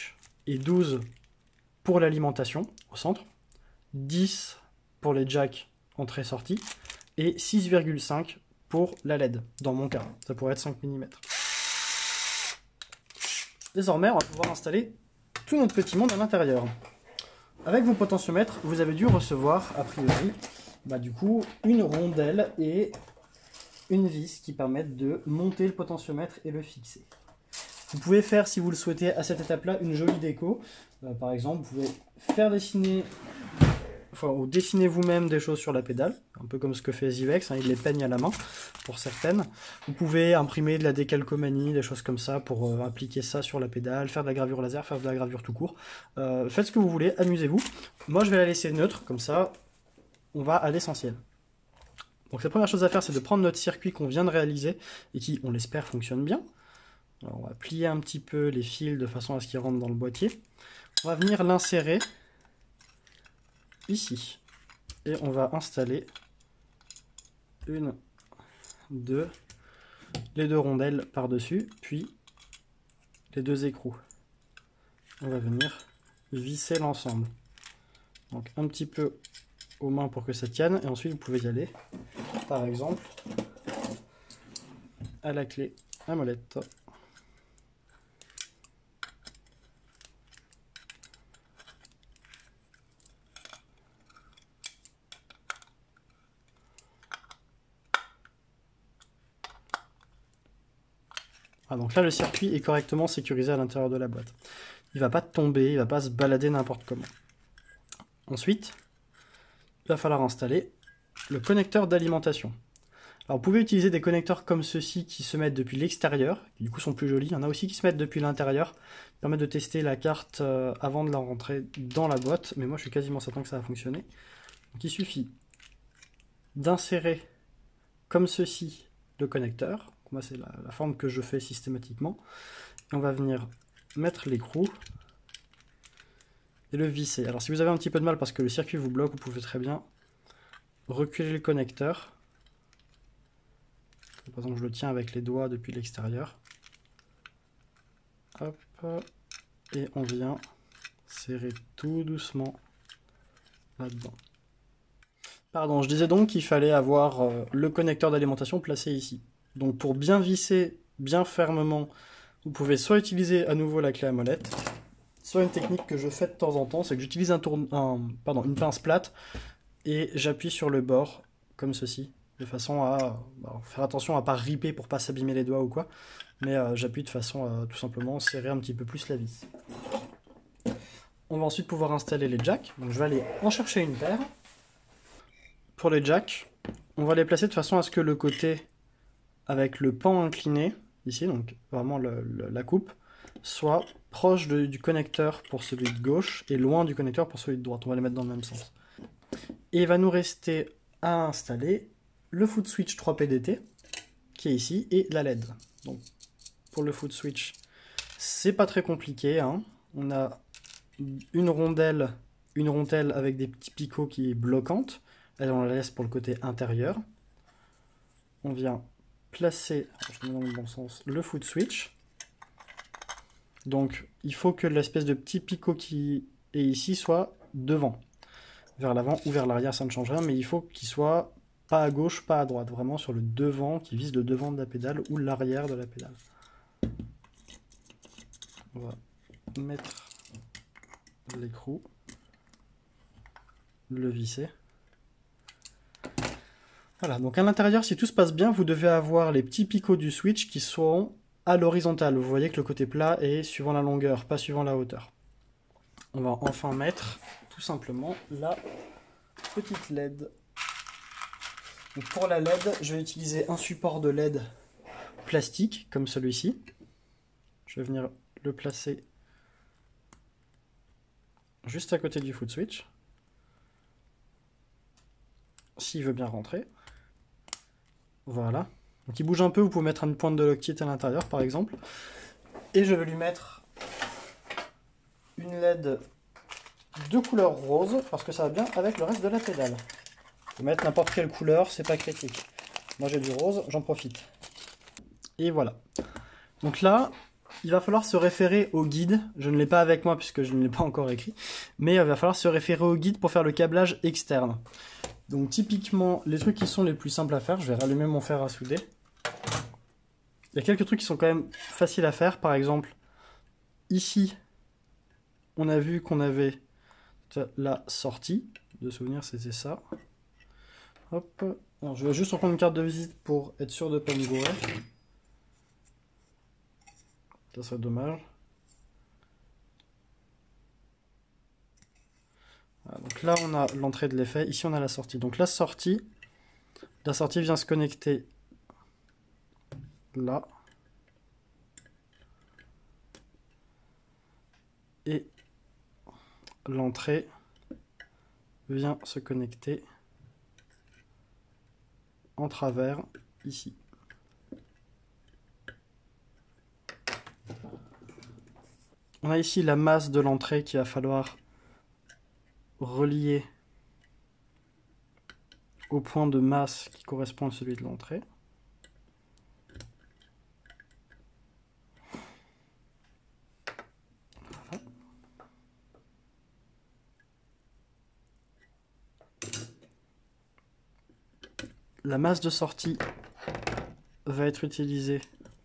et douze pour l'alimentation au centre, dix pour les jacks entrée-sortie et six virgule cinq pour la L E D, dans mon cas, ça pourrait être cinq millimètres. Désormais, on va pouvoir installer tout notre petit monde à l'intérieur. Avec vos potentiomètres, vous avez dû recevoir, a priori, bah, du coup, une rondelle et une vis qui permettent de monter le potentiomètre et le fixer. Vous pouvez faire, si vous le souhaitez, à cette étape-là, une jolie déco. Euh, par exemple, vous pouvez faire dessiner, enfin, ou dessiner vous-même des choses sur la pédale, un peu comme ce que fait Zivex, hein, il les peigne à la main pour certaines. Vous pouvez imprimer de la décalcomanie, des choses comme ça, pour euh, appliquer ça sur la pédale, faire de la gravure laser, faire de la gravure tout court. Euh, faites ce que vous voulez, amusez-vous. Moi, je vais la laisser neutre, comme ça, on va à l'essentiel. Donc la première chose à faire, c'est de prendre notre circuit qu'on vient de réaliser, et qui, on l'espère, fonctionne bien. Alors, on va plier un petit peu les fils de façon à ce qu'ils rentrent dans le boîtier. On va venir l'insérer ici. Et on va installer une, deux, les deux rondelles par-dessus, puis les deux écrous. On va venir visser l'ensemble. Donc un petit peu aux mains pour que ça tienne, et ensuite vous pouvez y aller, par exemple, à la clé à molette. Ah, donc là, le circuit est correctement sécurisé à l'intérieur de la boîte. Il ne va pas tomber, il ne va pas se balader n'importe comment. Ensuite, il va falloir installer le connecteur d'alimentation. Alors, vous pouvez utiliser des connecteurs comme ceux-ci qui se mettent depuis l'extérieur, qui du coup sont plus jolis. Il y en a aussi qui se mettent depuis l'intérieur, qui permettent de tester la carte euh, avant de la rentrer dans la boîte. Mais moi, je suis quasiment certain que ça va fonctionner. Donc, il suffit d'insérer comme ceci le connecteur. Moi, c'est la, la forme que je fais systématiquement. Et on va venir mettre l'écrou et le visser. Alors, si vous avez un petit peu de mal parce que le circuit vous bloque, vous pouvez très bien reculer le connecteur. Par exemple, je le tiens avec les doigts depuis l'extérieur. Hop. Et on vient serrer tout doucement là-dedans. Pardon, je disais donc qu'il fallait avoir euh, le connecteur d'alimentation placé ici. Donc pour bien visser bien fermement, vous pouvez soit utiliser à nouveau la clé à molette, soit une technique que je fais de temps en temps, c'est que j'utilise un tourne... un... pardon, une pince plate et j'appuie sur le bord, comme ceci, de façon à bah, faire attention à ne pas ripper pour ne pas s'abîmer les doigts ou quoi, mais euh, j'appuie de façon à tout simplement serrer un petit peu plus la vis. On va ensuite pouvoir installer les jacks, donc je vais aller en chercher une paire. Pour les jacks, on va les placer de façon à ce que le côté avec le pan incliné, ici, donc vraiment le, le, la coupe, soit proche de, du connecteur pour celui de gauche et loin du connecteur pour celui de droite. On va les mettre dans le même sens. Et il va nous rester à installer le foot switch trois P D T, qui est ici, et la L E D. Donc, pour le foot switch, c'est pas très compliqué, hein. On a une rondelle, une rondelle avec des petits picots qui est bloquante. Elle, on la laisse pour le côté intérieur. On vient placer, je mets dans le bon sens, le foot switch. Donc il faut que l'espèce de petit picot qui est ici soit devant. Vers l'avant ou vers l'arrière, ça ne change rien, mais il faut qu'il soit pas à gauche, pas à droite. Vraiment sur le devant, qui vise le devant de la pédale ou l'arrière de la pédale. On va mettre l'écrou, le visser. Voilà, donc à l'intérieur, si tout se passe bien, vous devez avoir les petits picots du switch qui sont à l'horizontale. Vous voyez que le côté plat est suivant la longueur, pas suivant la hauteur. On va enfin mettre tout simplement la petite L E D. Donc pour la L E D, je vais utiliser un support de L E D plastique, comme celui-ci. Je vais venir le placer juste à côté du foot switch. S'il veut bien rentrer. Voilà. Donc il bouge un peu, vous pouvez mettre une pointe de loctite à l'intérieur par exemple. Et je vais lui mettre une L E D de couleur rose parce que ça va bien avec le reste de la pédale. Vous pouvez mettre n'importe quelle couleur, c'est pas critique. Moi j'ai du rose, j'en profite. Et voilà. Donc là, il va falloir se référer au guide. Je ne l'ai pas avec moi puisque je ne l'ai pas encore écrit. Mais il va falloir se référer au guide pour faire le câblage externe. Donc typiquement, les trucs qui sont les plus simples à faire, je vais rallumer mon fer à souder. Il y a quelques trucs qui sont quand même faciles à faire. Par exemple, ici, on a vu qu'on avait la sortie. De souvenir, c'était ça. Hop. Alors, je vais juste reprendre une carte de visite pour être sûr de ne pas me gourer. Ça serait dommage. Voilà, donc là, on a l'entrée de l'effet. Ici, on a la sortie. Donc la sortie, la sortie vient se connecter là. Et l'entrée vient se connecter en travers ici. On a ici la masse de l'entrée qu'il va falloir relier au point de masse qui correspond à celui de l'entrée. Voilà. La masse de sortie va être utilisée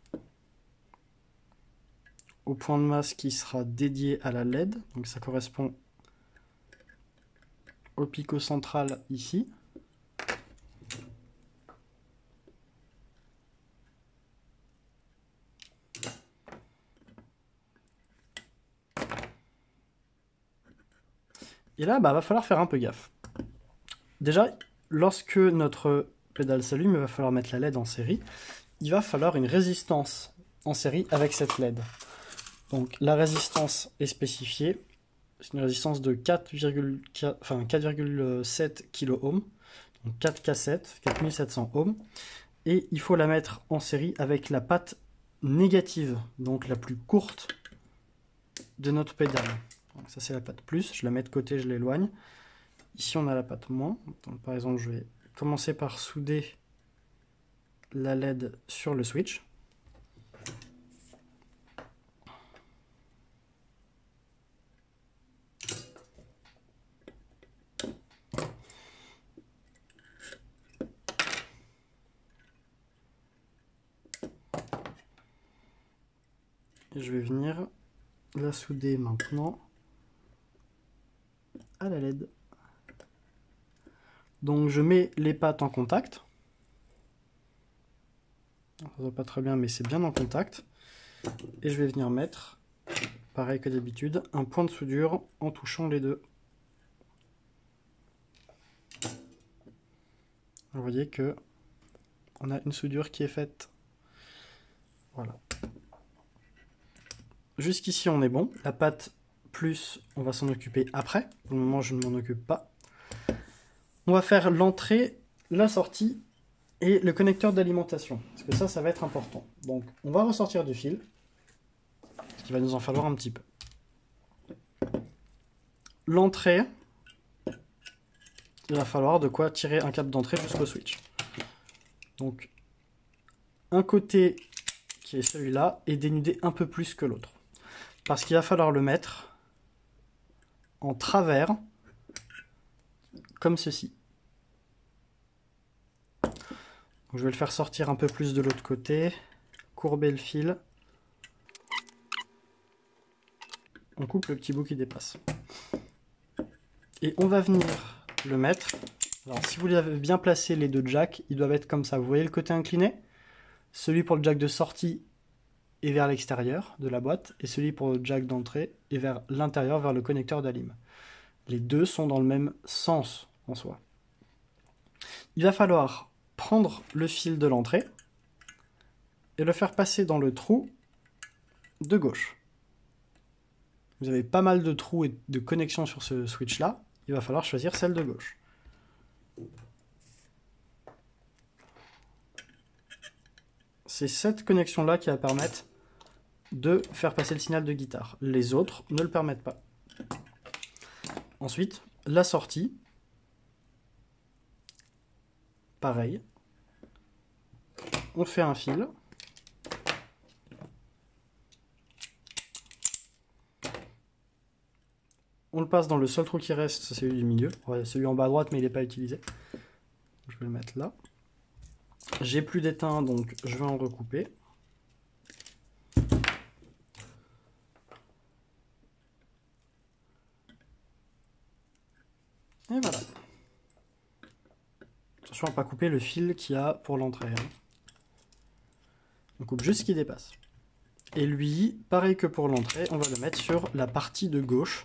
au point de masse qui sera dédié à la L E D. Donc ça correspond au picot central ici. Et là, bah, va falloir faire un peu gaffe. Déjà, lorsque notre pédale s'allume, il va falloir mettre la L E D en série. Il va falloir une résistance en série avec cette L E D. Donc la résistance est spécifiée. C'est une résistance de quatre virgule sept kiloohms, donc quatre K sept, quatre mille sept cents ohms. Et il faut la mettre en série avec la patte négative, donc la plus courte de notre pédale. Donc ça c'est la patte plus, je la mets de côté, je l'éloigne. Ici on a la patte moins. Donc, par exemple, je vais commencer par souder la L E D sur le switch. Et je vais venir la souder maintenant à la L E D. Donc je mets les pattes en contact. Ça ne va pas très bien, mais c'est bien en contact. Et je vais venir mettre, pareil que d'habitude, un point de soudure en touchant les deux. Vous voyez que on a une soudure qui est faite. Voilà. Jusqu'ici on est bon. La patte plus, on va s'en occuper après. Pour le moment je ne m'en occupe pas. On va faire l'entrée, la sortie et le connecteur d'alimentation. Parce que ça, ça va être important. Donc on va ressortir du fil. Parce qu'il va nous en falloir un petit peu. L'entrée, il va falloir de quoi tirer un câble d'entrée jusqu'au switch. Donc un côté qui est celui-là est dénudé un peu plus que l'autre. Parce qu'il va falloir le mettre en travers, comme ceci. Donc, je vais le faire sortir un peu plus de l'autre côté, courber le fil. On coupe le petit bout qui dépasse. Et on va venir le mettre. Alors si vous avez bien placé les deux jacks, ils doivent être comme ça. Vous voyez le côté incliné? Celui pour le jack de sortie est vers l'extérieur de la boîte, et celui pour le jack d'entrée est vers l'intérieur, vers le connecteur d'alim. Les deux sont dans le même sens en soi. Il va falloir prendre le fil de l'entrée et le faire passer dans le trou de gauche. Vous avez pas mal de trous et de connexions sur ce switch là, il va falloir choisir celle de gauche. C'est cette connexion là qui va permettre de faire passer le signal de guitare. Les autres ne le permettent pas. Ensuite, la sortie. Pareil. On fait un fil. on le passe dans le seul trou qui reste, c'est celui du milieu. Ouais, celui en bas à droite, mais il n'est pas utilisé. Je vais le mettre là. J'ai plus d'étain, donc je vais en recouper. Et voilà. Attention à ne pas couper le fil qu'il y a pour l'entrée. Hein. On coupe juste ce qui dépasse. Et lui, pareil que pour l'entrée, on va le mettre sur la partie de gauche.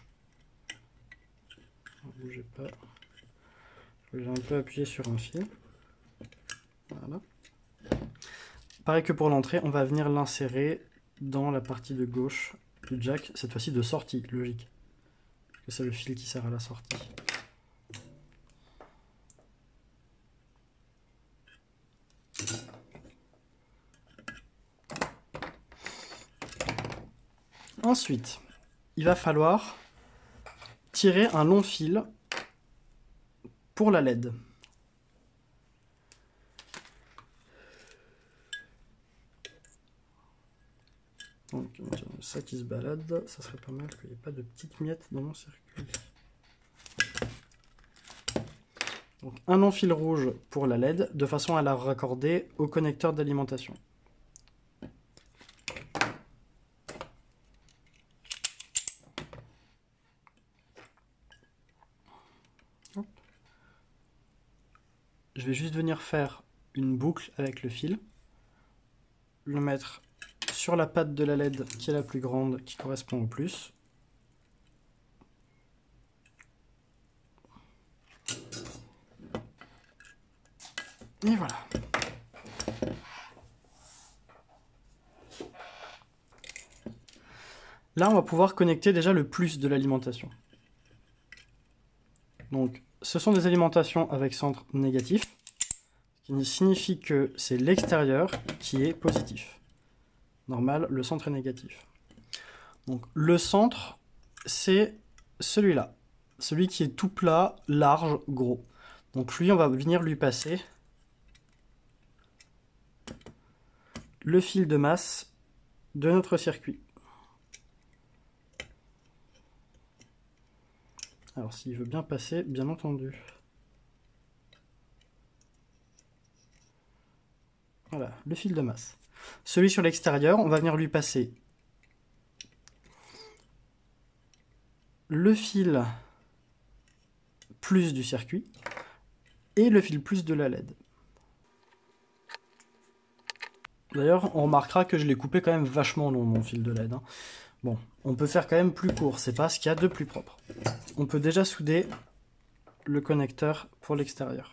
Ne bougez pas. J'ai un peu appuyé sur un fil. Voilà. Pareil que pour l'entrée, on va venir l'insérer dans la partie de gauche du jack, cette fois-ci de sortie, logique. Parce que c'est le fil qui sert à la sortie. Ensuite, il va falloir tirer un long fil pour la L E D. Donc, ça qui se balade, ça serait pas mal qu'il n'y ait pas de petites miettes dans mon circuit. Donc, un long fil rouge pour la L E D, de façon à la raccorder au connecteur d'alimentation. Je vais juste venir faire une boucle avec le fil, le mettre sur la patte de la L E D qui est la plus grande, qui correspond au plus. Et voilà. Là, on va pouvoir connecter déjà le plus de l'alimentation. Donc, ce sont des alimentations avec centre négatif, ce qui signifie que c'est l'extérieur qui est positif. Normal, le centre est négatif. Donc, le centre, c'est celui-là. Celui qui est tout plat, large, gros. Donc, lui, on va venir lui passer le fil de masse de notre circuit. Alors, s'il veut bien passer, bien entendu. Voilà, le fil de masse. Celui sur l'extérieur, on va venir lui passer le fil plus du circuit et le fil plus de la L E D. D'ailleurs, on remarquera que je l'ai coupé quand même vachement long, mon fil de L E D. Hein. Bon, on peut faire quand même plus court, c'est pas ce qu'il y a de plus propre. On peut déjà souder le connecteur pour l'extérieur.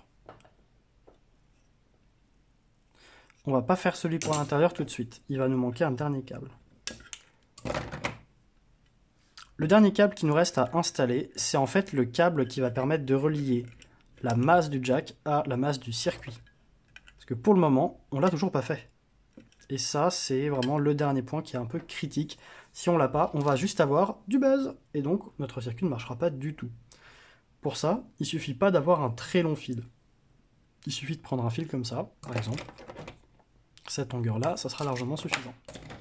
On va pas faire celui pour l'intérieur tout de suite, il va nous manquer un dernier câble. Le dernier câble qui nous reste à installer, c'est en fait le câble qui va permettre de relier la masse du jack à la masse du circuit. Parce que pour le moment, on l'a toujours pas fait. Et ça, c'est vraiment le dernier point qui est un peu critique. Si on l'a pas, on va juste avoir du buzz. Et donc, notre circuit ne marchera pas du tout. Pour ça, il suffit pas d'avoir un très long fil. Il suffit de prendre un fil comme ça, par exemple. Cette longueur-là, ça sera largement suffisant.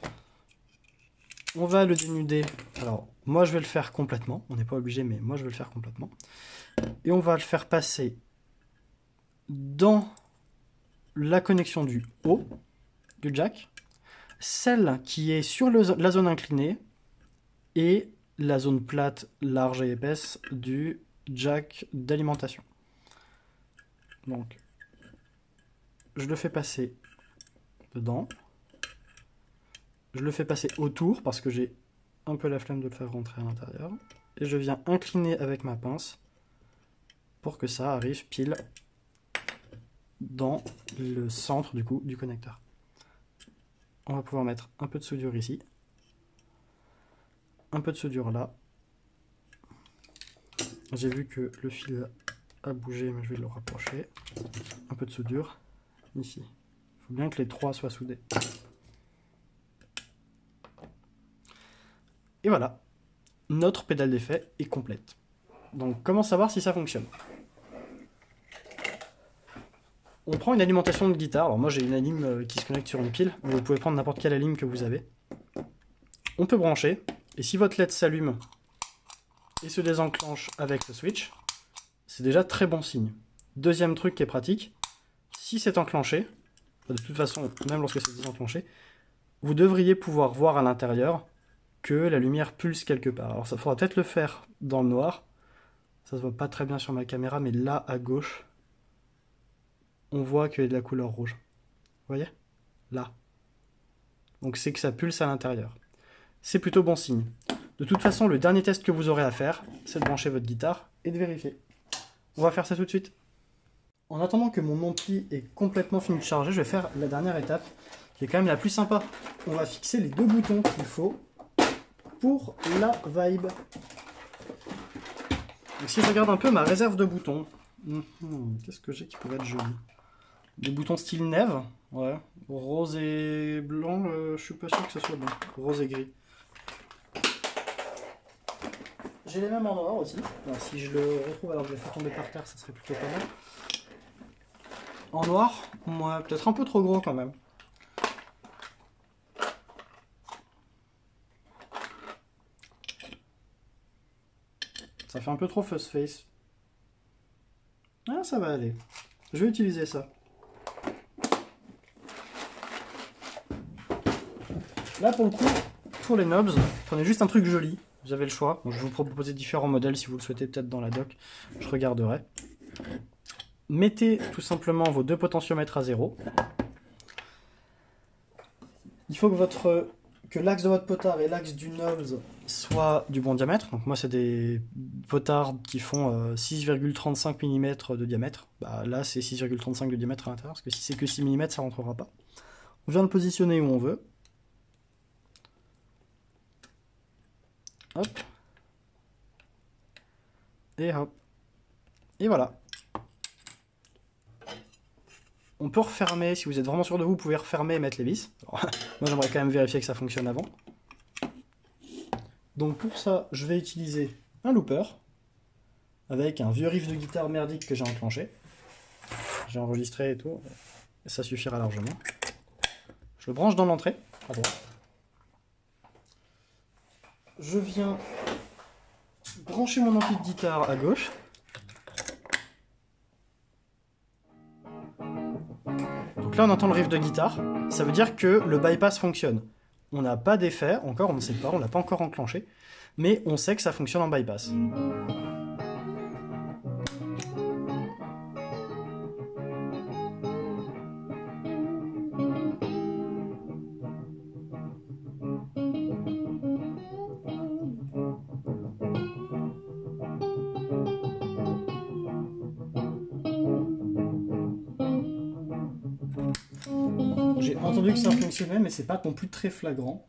On va le dénuder. Alors, moi, je vais le faire complètement. On n'est pas obligé, mais moi, je vais le faire complètement. Et on va le faire passer dans la connexion du haut du jack, celle qui est sur le, la zone inclinée et la zone plate, large et épaisse du jack d'alimentation. Donc, je le fais passer dedans. Je le fais passer autour parce que j'ai un peu la flemme de le faire rentrer à l'intérieur. Et je viens incliner avec ma pince pour que ça arrive pile dans le centre du coup du connecteur. On va pouvoir mettre un peu de soudure ici, un peu de soudure là. J'ai vu que le fil a bougé, mais je vais le rapprocher. Un peu de soudure ici. Il faut bien que les trois soient soudés. Et voilà, notre pédale d'effet est complète. Donc comment savoir si ça fonctionne? On prend une alimentation de guitare. Alors moi j'ai une alim qui se connecte sur une pile, mais vous pouvez prendre n'importe quelle alim que vous avez. On peut brancher, et si votre L E D s'allume et se désenclenche avec le switch, c'est déjà très bon signe. Deuxième truc qui est pratique, si c'est enclenché, de toute façon, même lorsque c'est désenclenché, vous devriez pouvoir voir à l'intérieur que la lumière pulse quelque part. Alors ça faudra peut-être le faire dans le noir, ça se voit pas très bien sur ma caméra, mais là à gauche, on voit qu'il y a de la couleur rouge. Vous voyez? Là. Donc c'est que ça pulse à l'intérieur. C'est plutôt bon signe. De toute façon, le dernier test que vous aurez à faire, c'est de brancher votre guitare et de vérifier. On va faire ça tout de suite. En attendant que mon ampli est complètement fini de charger, je vais faire la dernière étape, qui est quand même la plus sympa. On va fixer les deux boutons qu'il faut pour la vibe. Donc si je regarde un peu ma réserve de boutons, mmh, qu'est-ce que j'ai qui pourrait être joli? Des boutons style neve, ouais. Rose et blanc, euh, je suis pas sûr que ce soit bon. Rose et gris. J'ai les mêmes en noir aussi. Alors, si je le retrouve alors que je le fais tomber par terre, ça serait plutôt pas mal. En noir, moi, ouais, peut-être un peu trop gros quand même. Ça fait un peu trop fuzz face. Ah, ça va aller. Je vais utiliser ça. Là, pour le coup, pour les knobs, prenez juste un truc joli. Vous avez le choix. Bon, je vais vous proposer différents modèles si vous le souhaitez, peut-être dans la doc. Je regarderai. Mettez tout simplement vos deux potentiomètres à zéro. Il faut que, votre, que l'axe de votre potard et l'axe du knobs soient du bon diamètre. Donc moi, c'est des potards qui font euh, six virgule trente-cinq millimètres de diamètre. Bah, là, c'est six virgule trente-cinq de diamètre à l'intérieur, parce que si c'est que six millimètres, ça ne rentrera pas. On vient le positionner où on veut. Hop. Et hop. Et voilà. On peut refermer, si vous êtes vraiment sûr de vous, vous pouvez refermer et mettre les vis. Alors, moi j'aimerais quand même vérifier que ça fonctionne avant. Donc pour ça, je vais utiliser un looper avec un vieux riff de guitare merdique que j'ai enclenché. J'ai enregistré et tout, et ça suffira largement. Je le branche dans l'entrée, à droite. Je viens brancher mon ampli de guitare à gauche. Donc là on entend le riff de guitare, ça veut dire que le bypass fonctionne. On n'a pas d'effet, encore on ne sait pas, on ne l'a pas encore enclenché, mais on sait que ça fonctionne en bypass. J'ai entendu que ça fonctionnait, mais c'est pas non plus très flagrant.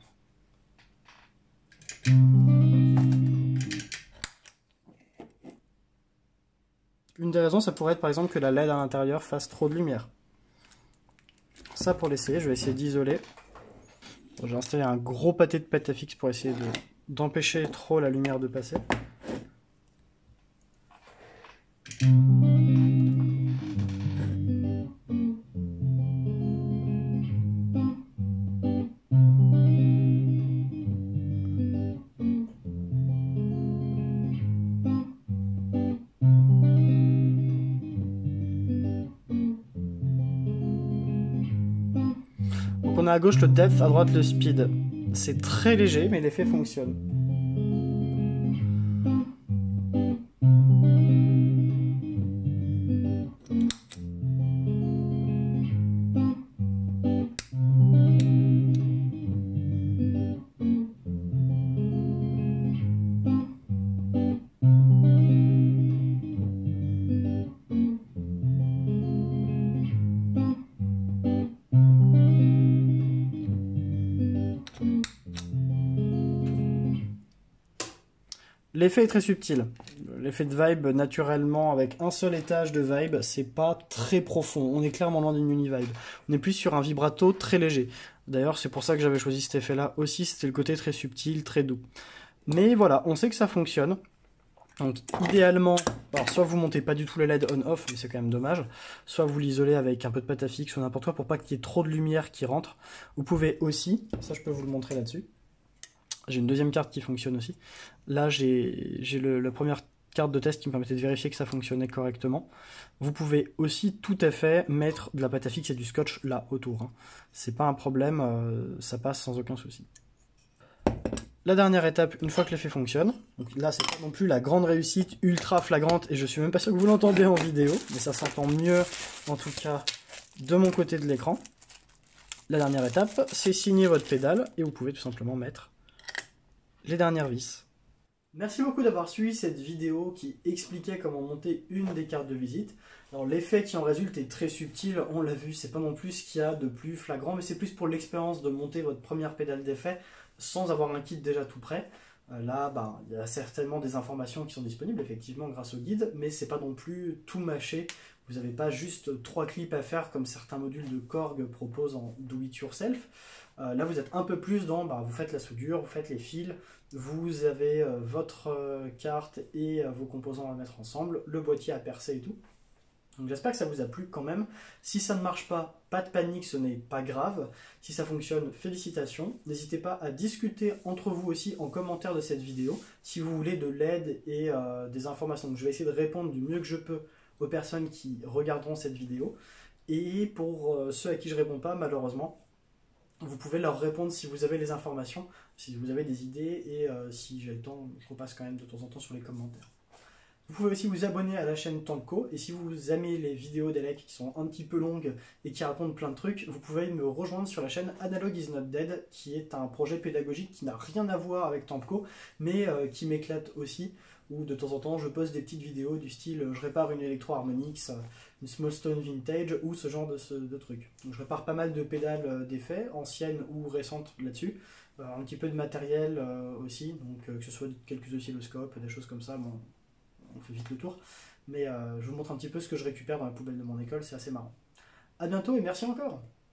Une des raisons, ça pourrait être par exemple que la L E D à l'intérieur fasse trop de lumière. Ça, pour l'essayer, je vais essayer d'isoler. Bon, j'ai installé un gros pâté de pâte à fixe pour essayer de, d'empêcher trop la lumière de passer. On a à gauche le depth, à droite le speed. C'est très léger, mais l'effet fonctionne. L'effet est très subtil. L'effet de vibe, naturellement, avec un seul étage de vibe, c'est pas très profond. On est clairement loin d'une uni-vibe. On est plus sur un vibrato très léger. D'ailleurs, c'est pour ça que j'avais choisi cet effet-là aussi. C'était le côté très subtil, très doux. Mais voilà, on sait que ça fonctionne. Donc, idéalement, alors soit vous montez pas du tout le L E D on-off, mais c'est quand même dommage. Soit vous l'isolez avec un peu de pâte à fixe ou n'importe quoi pour pas qu'il y ait trop de lumière qui rentre. Vous pouvez aussi, ça je peux vous le montrer là-dessus, J'ai une deuxième carte qui fonctionne aussi. Là, j'ai la première carte de test qui me permettait de vérifier que ça fonctionnait correctement. Vous pouvez aussi tout à fait mettre de la pâte à fixe et du scotch là autour. Hein. C'est pas un problème, euh, ça passe sans aucun souci. La dernière étape, une fois que l'effet fonctionne, donc là c'est pas non plus la grande réussite ultra flagrante et je suis même pas sûr que vous l'entendez en vidéo, mais ça s'entend mieux en tout cas de mon côté de l'écran. La dernière étape, c'est signer votre pédale et vous pouvez tout simplement mettre les dernières vis. Merci beaucoup d'avoir suivi cette vidéo qui expliquait comment monter une des cartes de visite. Alors l'effet qui en résulte est très subtil, on l'a vu, c'est pas non plus ce qu'il y a de plus flagrant, mais c'est plus pour l'expérience de monter votre première pédale d'effet sans avoir un kit déjà tout prêt. Euh, là, bah, il y a certainement des informations qui sont disponibles effectivement grâce au guide, mais c'est pas non plus tout mâché. Vous n'avez pas juste trois clips à faire comme certains modules de Korg proposent en do it yourself. Euh, là, vous êtes un peu plus dans, bah, vous faites la soudure, vous faites les fils, vous avez euh, votre euh, carte et euh, vos composants à mettre ensemble, le boîtier à percer et tout. Donc j'espère que ça vous a plu quand même. Si ça ne marche pas, pas de panique, ce n'est pas grave. Si ça fonctionne, félicitations. N'hésitez pas à discuter entre vous aussi en commentaire de cette vidéo si vous voulez de l'aide et euh, des informations. Donc je vais essayer de répondre du mieux que je peux aux personnes qui regarderont cette vidéo. Et pour euh, ceux à qui je ne réponds pas, malheureusement, vous pouvez leur répondre si vous avez les informations, si vous avez des idées et euh, si j'ai le temps, je repasse quand même de temps en temps sur les commentaires. Vous pouvez aussi vous abonner à la chaîne Tampco et si vous aimez les vidéos d'Elec qui sont un petit peu longues et qui racontent plein de trucs, vous pouvez me rejoindre sur la chaîne Analog is not dead qui est un projet pédagogique qui n'a rien à voir avec Tampco mais euh, qui m'éclate aussi, où de temps en temps je poste des petites vidéos du style je répare une Electro Harmonix, une Smallstone Vintage ou ce genre de, ce, de trucs. Donc je répare pas mal de pédales d'effets, anciennes ou récentes là-dessus. Euh, un petit peu de matériel euh, aussi, donc euh, que ce soit quelques oscilloscopes, des choses comme ça. Bon, on fait vite le tour, mais euh, je vous montre un petit peu ce que je récupère dans la poubelle de mon école, c'est assez marrant. A bientôt et merci encore.